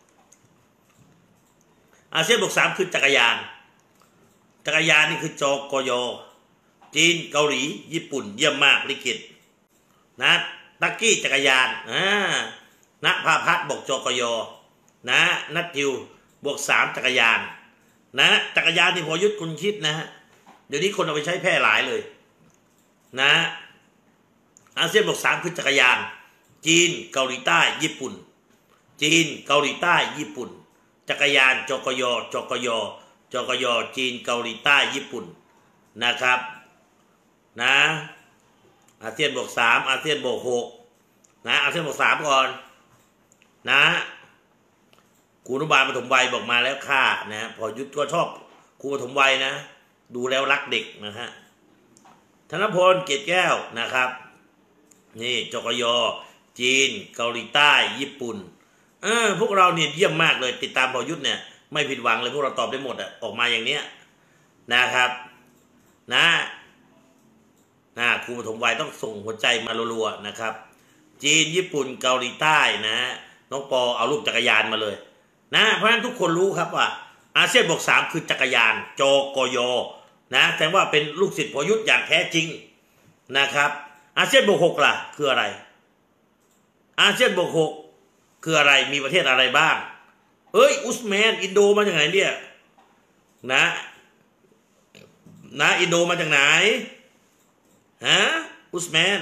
อาเซียนบวกสามคือจักรยานจักรยานนี่คือจกยจีนเกาหลีญี่ปุ่นเยี่ยมมากลิเกตนะตักกี้จักรยานอ่าณภาพัฒน์บอกจกยนะนัททิวบวกสามจักรยานนะจักรยานนี่พอยุทธคุณคิดนะฮะเดี๋ยวนี้คนเอาไปใช้แพร่หลายเลยนะอาเซียนบวกสามคือจักรยานจีนเกาหลีใต้ญี่ปุ่นจีนเกาหลีใต้ญี่ปุ่นจักรยานจกยจกยจกยจีนเกาหลีใต้ญี่ปุ่นนะครับนะอาเซียนบวกสามอาเซียนบวกหกนะอาเซียนบวกสามก่อนนะครูอนุบาลปฐมวัยบอกมาแล้วค่านะพอยุทธก็ชอบครูปฐมวัยนะดูแล้วรักเด็กนะฮะธนพลเกตแก้วนะครับนี่จกยจีนเกาหลีใต้ญี่ปุ่นเออพวกเราเนี่ยเยี่ยมมากเลยติดตามพอยุทธเนี่ยไม่ผิดหวังเลยพวกเราตอบได้หมดอะออกมาอย่างเนี้ยนะครับนะนะครูปฐมวัยต้องส่งหัวใจมารัวๆนะครับจีนญี่ปุ่นเกาหลีใต้นะน้องปอเอารูปจักรยานมาเลยนะเพราะฉะนั้นทุกคนรู้ครับว่าอาเซียนบวกสามคือจักรยานจกยนะแต่ว่าเป็นลูกศิษย์พยุทธ์อย่างแท้จริงนะครับอาเซียนบวกหกล่ะคืออะไรอาเซียนบวกหกคืออะไรมีประเทศอะไรบ้างเอ้ยอุซแมนอินโดมาจากไหนเนี่ยนะนะอินโดมาจากไหนฮะอุซแมน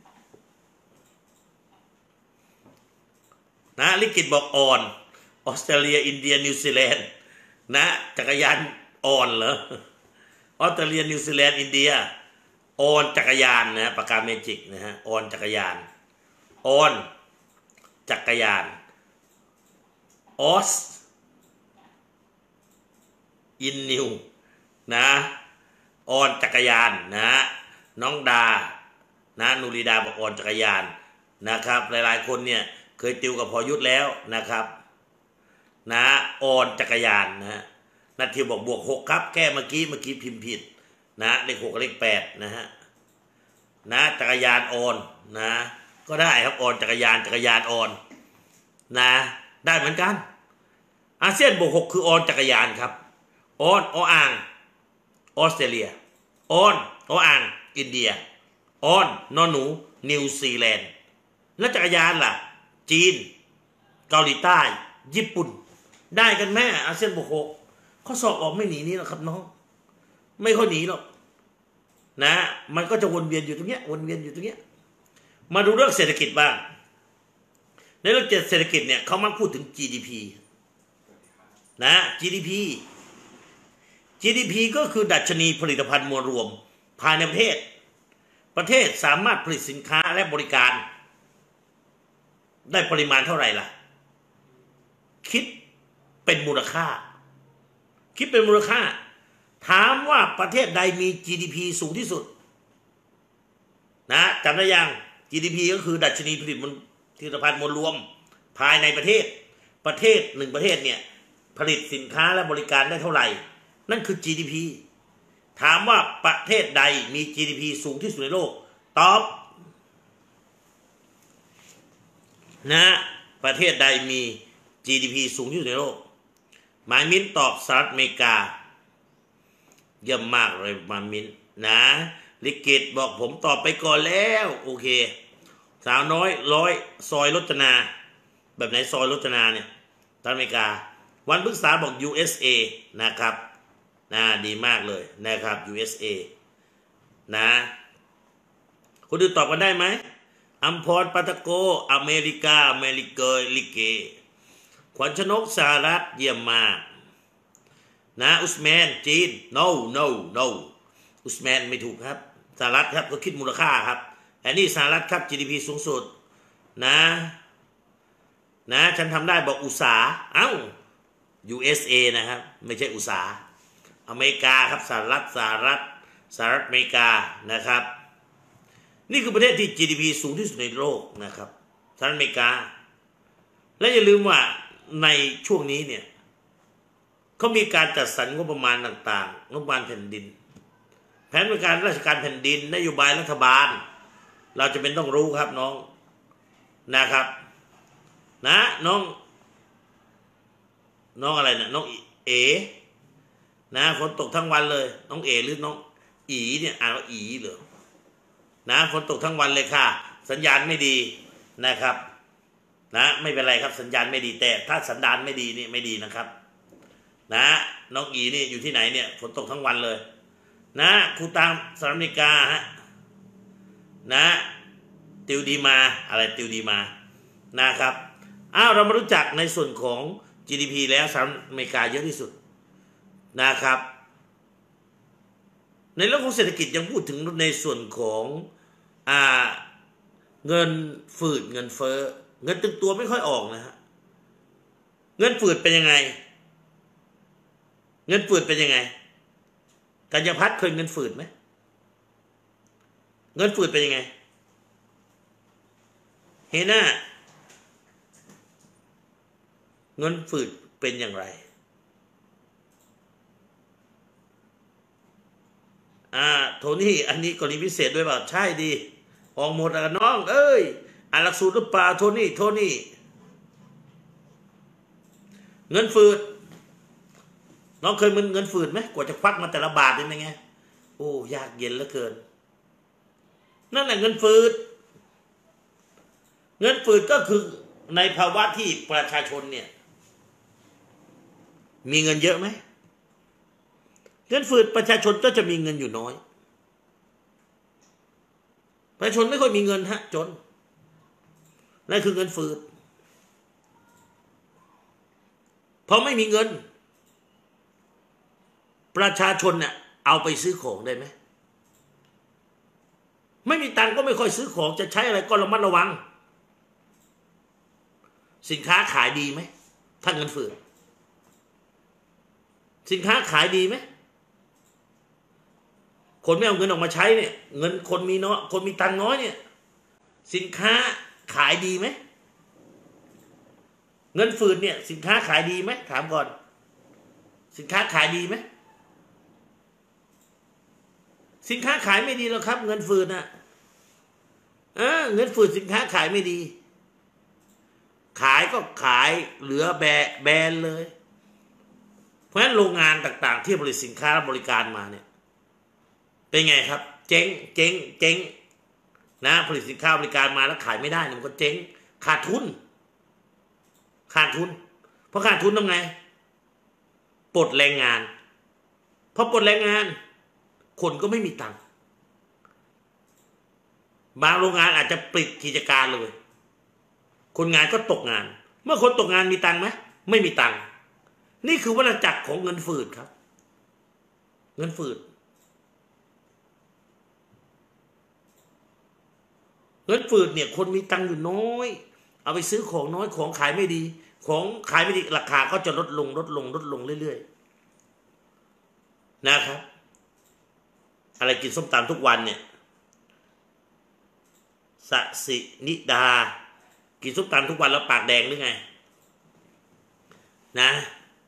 นะลิกิตบอกอ่อนออสเตรเลียอินเดียนิวซีแลนด์นะจักรยานอ่อนเหรอออสเตรเลียนิวซีแลนด์อินเดียออนจักรยานนะปากกาเมจิกนะฮะออนจักรยานออนจักรยานออสอินนิวนะออนจักรยานนะน้องดานะนูรีดาบอกออนจักรยานนะครับหลายๆคนเนี่ยเคยติวกับพอยุทธแล้วนะครับนะออนจักรยานนะนัททิวบอกบวกหกครับแก้เมื่อกี้เมื่อกี้พิมพ์ผิดนะเลขหกเลขแปดนะฮะนะจักรยานออนนะก็ได้ครับออนจักรยานจักรยานออนนะได้เหมือนกันอาเซียนบวกหกคือออนจักรยานครับออนออ่างออสเตรเลียออนออ่างอินเดียออนนอหนูนิวซีแลนด์แล้วจักรยานล่ะจีนเกาหลีใต้ญี่ปุ่นได้กันแม่อาเซียนบวกหกข้อสอบออกไม่หนีนี้หรอกครับน้องไม่ค่อยหนีหรอกนะมันก็จะวนเวียนอยู่ตรงเนี้ยวนเวียนอยู่ตรงเนี้ยมาดูเรื่องเศรษฐกิจบ้างในเรื่องเศรษฐกิจเนี่ยเขามักพูดถึง จี ดี พี นะ จี ดี พี จี ดี พี ก็คือดัชนีผลิตภัณฑ์มวลรวมภายในประเทศประเทศสามารถผลิตสินค้าและบริการได้ปริมาณเท่าไหร่ล่ะคิดเป็นมูลค่าคิดเป็นมูลค่าถามว่าประเทศใดมี จี ดี พี สูงที่สุดนะจำได้ยัง จี ดี พี ก็คือดัชนีผลิตผลิตภัณฑ์มวลรวมภายในประเทศประเทศหนึ่งประเทศเนี่ยผลิตสินค้าและบริการได้เท่าไหร่นั่นคือ จี ดี พี ถามว่าประเทศใดมี จี ดี พี สูงที่สุดในโลกตอบนะประเทศใดมี จี ดี พี สูงที่สุดในโลกหมายมิ้นตอบสหรัฐอเมริกาเยี่ยมมากเลยมามิ้นนะลิกิตบอกผมตอบไปก่อนแล้วโอเคสาวน้อยร้อยซอยรจนาแบบไหนซอยรจนาเนี่ยสหรัฐอเมริกาวันพฤกษาบอก ยู เอส เอ นะครับนะดีมากเลยนะครับ ยู เอส เอ นะคุณดูตอบกันได้ไหมอัมพรปัตโกอเมริกาอเมริกาลิเกขวัญชนกสหรัฐเยี่ยมมากนะอุสแมนจีน no no no อุสแมนไม่ถูกครับสหรัฐครับก็คิดมูลค่าครับอันนี้สหรัฐครับ จี ดี พี สูงสุดนะนะฉันทำได้บอกอุตสาเอ้า ยู เอส เอ นะครับไม่ใช่อุตสาอเมริกาครับสหรัฐสหรัฐสหรัฐอเมริกานะครับนี่คือประเทศที่ จี ดี พี สูงที่สุดในโลกนะครับสหรัฐอเมริกาและอย่าลืมว่าในช่วงนี้เนี่ยเขามีการจัดสรรงบประมาณต่างๆงบประมาณแผ่นดินแผนการราชการแผ่นดินนโยบายรัฐบาลเราจะเป็นต้องรู้ครับน้องนะครับนะน้องน้องอะไรนะน้องเอนะฝนตกทั้งวันเลยน้องเอหรือน้องอีเนี่ยอ่านว่าอีเหรอนะฝนตกทั้งวันเลยค่ะสัญญาณไม่ดีนะครับนะไม่เป็นไรครับสัญญาณไม่ดีแต่ถ้าสัญญาณไม่ดีนี่ไม่ดีนะครับนะน้องอีนี่อยู่ที่ไหนเนี่ยฝนตกทั้งวันเลยนะครูตามสหรัฐอเมริกาฮะนะติวดีมาอะไรติวดีมานะครับอ้าวเรามารู้จักในส่วนของ จี ดี พี แล้วสหรัฐอเมริกาเยอะที่สุดนะครับในเรื่องของเศรษฐกิจยังพูดถึงในส่วนของอ่าเงินฝืดเงินเฟ้อเงินตึงตัวไม่ค่อยออกนะฮะเงินฝืดเป็นยังไงเงินฝืดเป็นยังไงกัญญาพัฒน์เคยเงินฝืดไหมเงินฝืดเป็นยังไงเฮน่าเงินฝืดเป็นอย่างไรอ่าโทนี่อันนี้กรณีพิเศษด้วยเปล่าใช่ดีออกหมดอะน้องเอ้ยอ่านหลักสูตรหรือเปล่าโทนี่โทนี่เงินฝืดน้องเคยมึนเงินฝืดไหมกว่าจะควักมาแต่ละบาทเป็นไงโอ้ยากเย็นเหลือเกินนั่นแหละเงินฝืดเงินฝืดก็คือในภาวะที่ประชาชนเนี่ยมีเงินเยอะไหมเงินฝืดประชาชนก็จะมีเงินอยู่น้อยประชาชนไม่ค่อยมีเงินฮะจนนั่นคือเงินฝืดเพราะไม่มีเงินประชาชนเนี่ยเอาไปซื้อของได้ไหมไม่มีตังค์ก็ไม่ค่อยซื้อของจะใช้อะไรก็ระมัดระวังสินค้าขายดีไหมถ้าเงินฝืดสินค้าขายดีไหมคนไม่เอาเงินออกมาใช้เนี่ยเงินคนมีน้อยคนมีตังค์น้อยเนี่ยสินค้าขายดีไหมเงินฝืดเนี่ยสินค้าขายดีไหมถามก่อนสินค้าขายดีไหมสินค้าขายไม่ดีแล้วครับเงินฝืดน่ะเออเงินฝืดสินค้าขายไม่ดีขายก็ขายเหลือแบแบนเลยเพราะฉะนั้นโรงงานต่างๆที่ผลิตสินค้าและบริการมาเนี่ยเป็นไงครับเจ๊งเจ๊งเจ๊งนะผลิตสินค้าบริการมาแล้วขายไม่ได้มันก็เจ๊งขาดทุนขาดทุนเพราะขาดทุนทำไงปลดแรงงานพอปลดแรงงานคนก็ไม่มีตังค์บางโรงงานอาจจะปิดกิจการเลยคนงานก็ตกงานเมื่อคนตกงานมีตังค์ไหมไม่มีตังค์นี่คือวัฏจักรของเงินฝืดครับเงินฝืดเงินฝืดเนี่ยคนมีตังค์อยู่น้อยเอาไปซื้อของน้อยของขายไม่ดีของขายไม่ดีราคาก็จะลดลงลดลงลดลงเรื่อยๆนะครับอะไรกินส้มตำทุกวันเนี่ยสสินิดากินส้มตำทุกวันแล้วปากแดงหรือไงนะ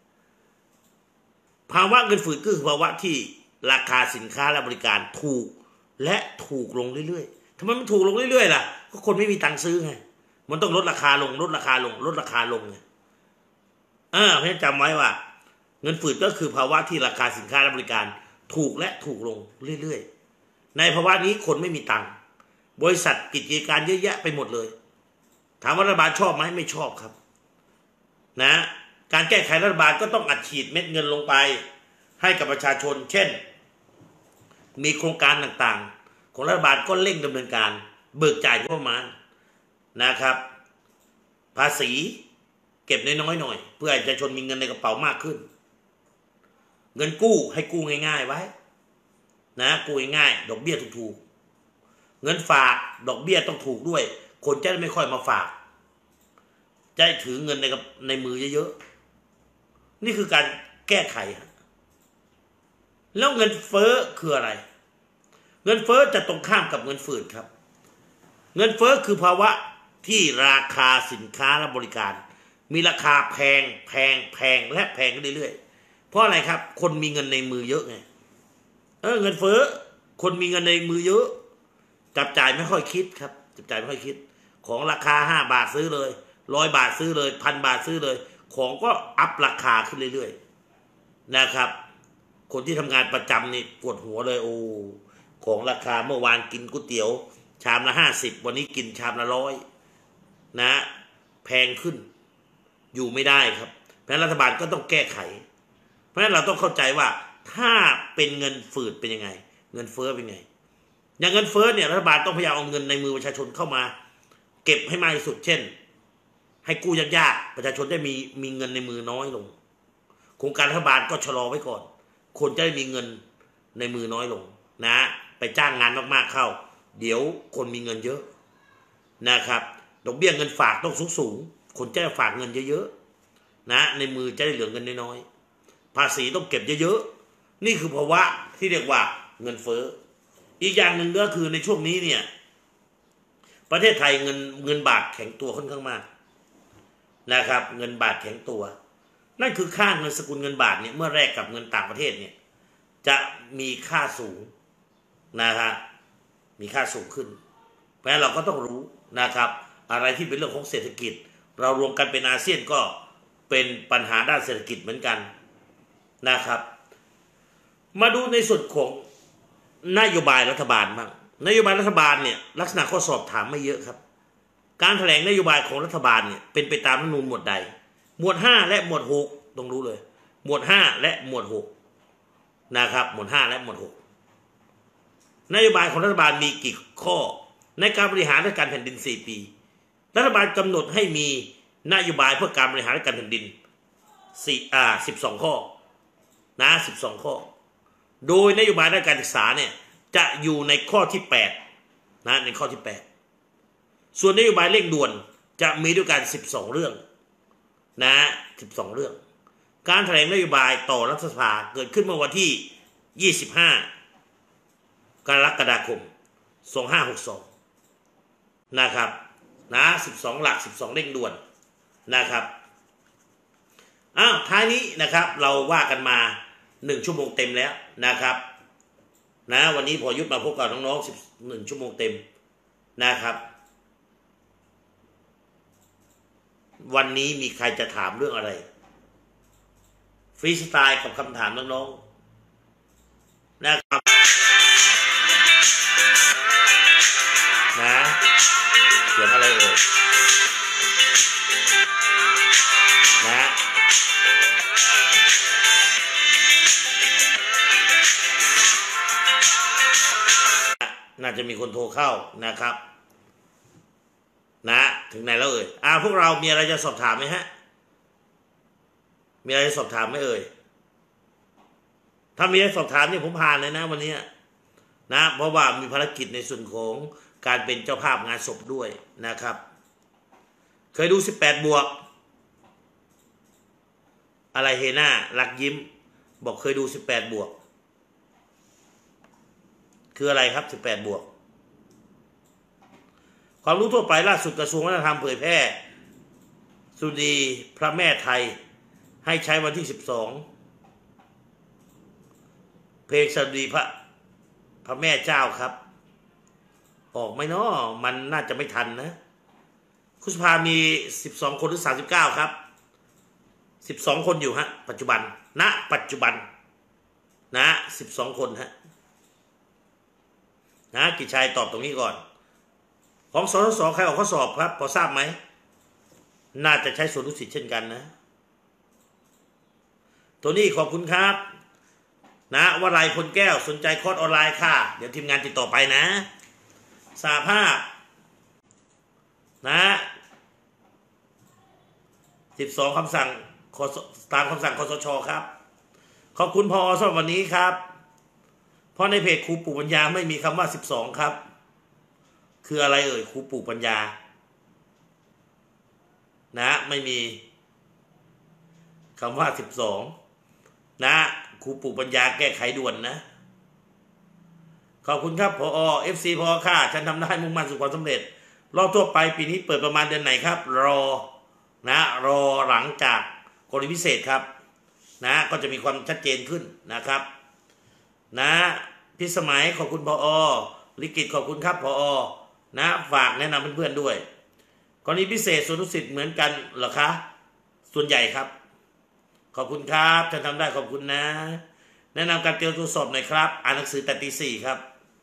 ภาวะเงินฝืดก็คือภาวะที่ราคาสินค้าและบริการถูกและถูกลงเรื่อยๆทำไมมันถูกลงเรื่อยๆล่ะก็คนไม่มีตังค์ซื้อไงมันต้องลดราคาลงลดราคาลงลดราคาลงไงเออให้จำไว้ว่าเงินฝืดก็คือภาวะที่ราคาสินค้าและบริการถูกและถูกลงเรื่อยๆในภาวะนี้คนไม่มีตังค์บริษัทกิจการเยอะแยะไปหมดเลยถามว่ารัฐบาลชอบไหมไม่ชอบครับนะการแก้ไขรัฐบาลก็ต้องอัดฉีดเม็ดเงินลงไปให้กับประชาชนเช่นมีโครงการต่างๆของรัฐบาลก็เร่งดำเนินการเบิกจ่ายงบประมาณนะครับภาษีเก็บน้อยๆหน่อยเพื่อให้ประชาชนมีเงินในกระเป๋ามากขึ้นเงินกู้ให้กู้ง่ายๆไว้นะกู้ง่ายๆดอกเบี้ยถูกๆเงินฝากดอกเบี้ยต้องถูกด้วยคนจะได้ไม่ค่อยมาฝากจะได้ถือเงินในในมือเยอะๆนี่คือการแก้ไขแล้วเงินเฟ้อคืออะไรเงินเฟ้อจะตรงข้ามกับเงินฝืดครับเงินเฟ้อคือภาวะที่ราคาสินค้าและบริการมีราคาแพงแพงแพงและแพงขึ้นเรื่อยๆเพราะอะไรครับคนมีเงินในมือเยอะไงเออเงินเฟ้อคนมีเงินในมือเยอะจับจ่ายไม่ค่อยคิดครับจับจ่ายไม่ค่อยคิดของราคาห้าบาทซื้อเลยร้อยบาทซื้อเลยพันบาทซื้อเลยของก็อัพราคาขึ้นเรื่อยๆนะครับคนที่ทำงานประจำนี่ปวดหัวเลยโอ้ของราคาเมื่อวานกินก๋วยเตี๋ยวชามละห้าสิบวันนี้กินชามละร้อยนะแพงขึ้นอยู่ไม่ได้ครับเพราะฉะนั้นรัฐบาลก็ต้องแก้ไขเพราะฉะนั้นเราต้องเข้าใจว่าถ้าเป็นเงินฝืดเป็นยังไงเงินเฟ้อเป็นไงอย่างเงินเฟ้อเนี่ยรัฐบาลต้องพยายามเอาเงินในมือประชาชนเข้ามาเก็บให้มากที่สุดเช่นให้กู้ยากๆประชาชนได้มีมีเงินในมือน้อยลงโครงการรัฐบาลก็ชะลอไว้ก่อนคนจะได้มีเงินในมือน้อยลงนะไปจ้างงานมากๆเข้าเดี๋ยวคนมีเงินเยอะนะครับดอกเบี้ยเงินฝากต้องสูงๆคนจะได้ฝากเงินเยอะๆนะในมือจะได้เหลือเงินน้อยๆภาษีต้องเก็บเยอะๆนี่คือภาวะที่เรียกว่าเงินเฟ้ออีกอย่างหนึ่งก็คือในช่วงนี้เนี่ยประเทศไทยเงินเงินบาทแข็งตัวค่อนข้างมากนะครับเงินบาทแข็งตัวนั่นคือค่าเงินสกุลเงินบาทเนี่ยเมื่อแลกกับเงินต่างประเทศเนี่ยจะมีค่าสูงนะฮะมีค่าสูงขึ้นเพราะฉะนั้นเราก็ต้องรู้นะครับอะไรที่เป็นเรื่องของเศรษฐกิจเรารวมกันเป็นอาเซียนก็เป็นปัญหาด้านเศรษฐกิจเหมือนกันนะครับมาดูในส่วนของนโยบายรัฐบาลบ้างนโยบายรัฐบาลเนี่ยลักษณะข้อสอบถามไม่เยอะครับการแถลงนโยบายของรัฐบาลเนี่ยเป็นไปตามรัฐธรรมนูญหมวดใดหมวดห้าและหมวดหกต้องรู้เลยหมวดห้าและหมวดหกนะครับหมวดห้าและหมวดหกนโยบายของรัฐบาลมีกี่ข้อในการบริหารราชการแผ่นดินสี่ปีรัฐบาลกำหนดให้มีนโยบายเพื่อการบริหารราชการแผ่นดินสี่อ่าสิบสองข้อนะสิบสองข้อโดยนโยบายด้านการศึกษาเนี่ยจะอยู่ในข้อที่แปดนะในข้อที่แปดส่วนนโยบายเร่งด่วนจะมีด้วยกันสิบสองเรื่องนะสิบสองเรื่องการแถลงนโยบายต่อรัฐสภาเกิดขึ้นเมื่อวันที่ยี่สิบห้ากรกฎาคมสองพันห้าร้อยหกสิบสองนะครับนะสิบสองหลักสิบสองเร่งด่วนนะครับอ้าวท้ายนี้นะครับเราว่ากันมาหนึ่งชั่วโมงเต็มแล้วนะครับนะวันนี้พอยุทธมาพบกับน้องๆสิบหนึ่งชั่วโมงเต็มนะครับวันนี้มีใครจะถามเรื่องอะไรฟรีสไตล์กับคำถามน้องๆนะครับนะเขียนอะไรเอ่ยนะน่าจะมีคนโทรเข้านะครับนะถึงไหนแล้วเอ่ยอ่าพวกเรามีอะไรจะสอบถามไหมฮะมีอะไรจะสอบถามไหมเอ่ยถ้ามีอะไรสอบถามเนี่ยผมผ่านเลยนะวันนี้นะเพราะว่ามีภารกิจในส่วนของการเป็นเจ้าภาพงานศพด้วยนะครับเคยดูสิบแปดบวกอะไรเฮน่ารักยิ้มบอกเคยดูสิบแปดบวกคืออะไรครับสิบแปดบวกความรู้ทั่วไปล่าสุดกระทรวงวัฒนธรรมเผยแพร่สุดีพระแม่ไทยให้ใช้วันที่สิบสองเพลงสดีพระพระแม่เจ้าครับออกไหมเนาะมันน่าจะไม่ทันนะคุณสภามีสิบสองคนหรือสามสิบเก้าครับสิบสองคนอยู่ฮะปัจจุบันณปัจจุบันนะสิบสองคนฮะนะกิจชัยตอบตรงนี้ก่อนของสสสใครออกข้อสอบครับพอทราบไหมน่าจะใช้ส่วนรู้สิทธิ์เช่นกันนะตัวนี้ขอบคุณครับนะวลัยพลแก้วสนใจคอร์สออนไลน์ค่ะเดี๋ยวทีมงานติดต่อไปนะสหภาพนะสิบสองคำสั่งตามคำสั่งคสชครับขอบคุณพอสำหรับวันนี้ครับเพราะในเพจครูปู่ปัญญาไม่มีคำว่าสิบสองครับคืออะไรเอ่ยครูปู่ปัญญานะไม่มีคำว่าสิบสองนะครูปู่ปัญญาแก้ไขด่วนนะขอบคุณครับพอเอฟซีพอค่ะฉันทำได้มุ่งมั่นสู่ความสำเร็จรอบทั่วไปปีนี้เปิดประมาณเดือนไหนครับรอนะรอหลังจากกรณีพิเศษครับนะก็จะมีความชัดเจนขึ้นนะครับนะพิสมัยขอบคุณพอลิกิตขอบคุณครับพอนะฝากแนะนำเพื่อนๆด้วยกรณีพิเศษส่วนนุสิทธิ์เหมือนกันเหรอคะส่วนใหญ่ครับขอบคุณครับฉันทำได้ขอบคุณนะแนะนำการเตรียมตัวสอบหน่อยครับอ่านหนังสือแต่ตีสี่ครับ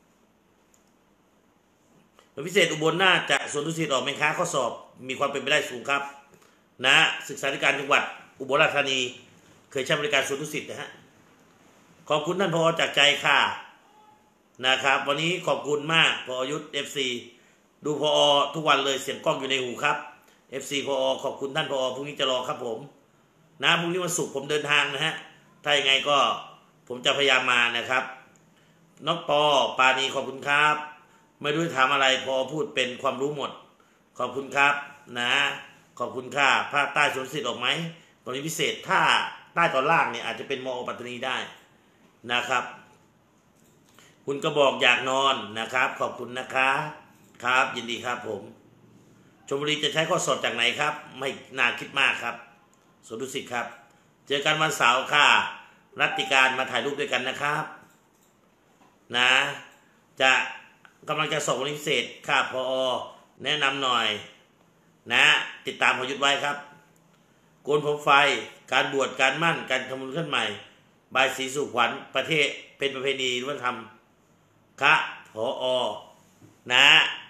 พิเศษอุบลน่าจะส่วนนุสิทธิ์ออกไหมคะข้อสอบมีความเป็นไปได้สูงครับนะศึกษาธิการจังหวัดอุบลราชธานีเคยใช้บริการส่วนนุสิทธิ์นะฮะขอบคุณท่านพอจากใจค่ะนะครับวันนี้ขอบคุณมากพอยุทธ เอฟ ซี ดูพอทุกวันเลยเสียงกล้องอยู่ในหูครับ เอฟ ซี พอขอบคุณท่านพอพรุ่งนี้จะรอครับผมนะพรุ่งนี้วันศุกร์ผมเดินทางนะฮะถ้าอย่างไงก็ผมจะพยายามมานะครับน้องปอปานีขอบคุณครับไม่รู้จะถามอะไรพอพูดเป็นความรู้หมดขอบคุณครับนะขอบคุณค่ะภาคใต้ส่วนสิทธิ์ออกไหมกรณีพิเศษถ้าใต้ตอนล่างเนี่ยอาจจะเป็นมอปัตตานีได้นะครับคุณก็บอกอยากนอนนะครับขอบคุณนะคะครับยินดีครับผมชลบุรีจะใช้ข้อสอบจากไหนครับไม่น่าคิดมากครับสวนดุสิตครับเจอกันวันเสาร์ค่ะรัตติการมาถ่ายรูปด้วยกันนะครับนะจะกำลังจะส่งวันพิเศษค่าพอแนะนำหน่อยนะติดตามพอยุทธไว้ครับโกนผมไฟการบวชการมั่นการทำบุญขึ้นใหม่บายสีสู่ขวัญประเทศเป็นประเพณีวัฒนธรรมคะพอนะ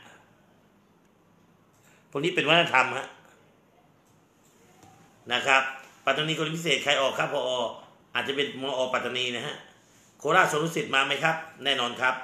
พวกนี้เป็นวัฒนธรรมฮะนะครับปัตตานีกรณีพิเศษใครออกครับพออาจจะเป็นมอปัตตานีนะฮะโคราชสวนดุสิตมาไหมครับแน่นอนครับ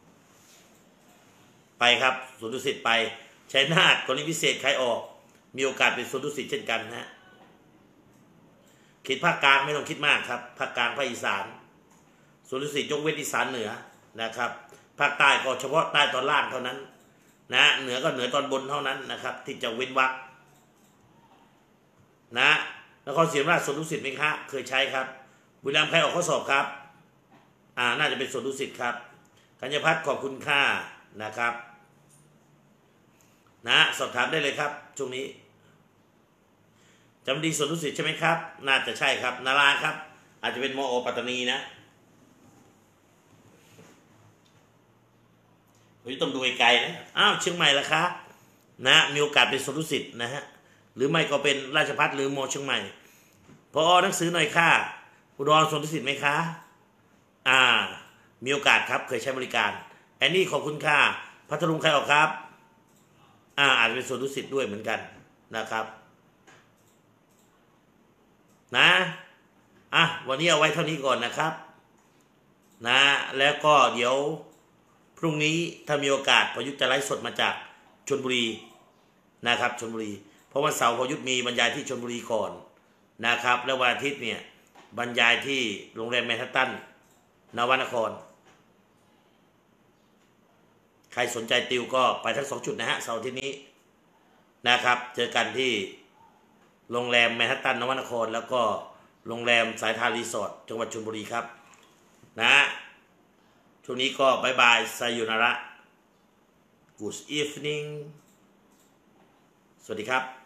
ไปครับสวนดุสิตไปชัยนาทกรณีพิเศษใครออกมีโอกาสเป็นสวนดุสิตเช่นกันฮะเขตภาคกลางไม่ต้องคิดมากครับภาคกลางภาคอีสานสวนดุสิตยกเว้นอีสานเหนือนะครับภาคใต้ก็เฉพาะใต้ตอนล่างเท่านั้นนะเหนือก็เหนือตอนบนเท่านั้นนะครับที่จะเว้นวรรคนะนครศรีธรรมราชสวนดุสิตไหมครับเคยใช้ครับบุรีรัมย์ใครออกข้อสอบครับอ่าน่าจะเป็นสวนดุสิตครับกัญญาพัฒน์ขอบคุณค่านะครับนะสอบถามได้เลยครับช่วงนี้จำดีสวนดุสิตใช่ไหมครับน่าจะใช่ครับนาราครับอาจจะเป็นมอปัตตานีนะวันนี้ต้องดูไกลๆนะอ้าวเชียงใหม่ละครับนะมีโอกาสเป็นสวนดุสิตนะฮะหรือไม่ก็เป็นราชภัฏหรือมอเชียงใหม่พอหนังสือหน่อยค่ะอุดรสวนดุสิตไหมคะอ่ามีโอกาสครับเคยใช้บริการแอนนี่ขอบคุณค่ะพัทลุงใครออกครับอ่าอาจจะเป็นสวนดุสิตด้วยเหมือนกันนะครับนะอ่ะวันนี้เอาไว้เท่านี้ก่อนนะครับนะแล้วก็เดี๋ยวพรุ่งนี้ถ้ามีโอกาสพยุทธจะไลฟ์สดมาจากชลบุรีนะครับชลบุรีเพราะวันเสาร์พยุทธมีบรรยายที่ชลบุรีก่อนนะครับแล้ววันอาทิตย์เนี่ยบรรยายที่โรงแรมแมนฮัตตันนวนครใครสนใจติวก็ไปทั้งสองจุดนะฮะเสาร์อาทิตย์นี้นะครับเจอกันที่โรงแรมแมนฮัตตันนวนครแล้วก็โรงแรมสายทานรีสอร์ทจังหวัดชลบุรีครับนะช่วงนี้ก็บายบายไซยูนาระ Good evening สวัสดีครับ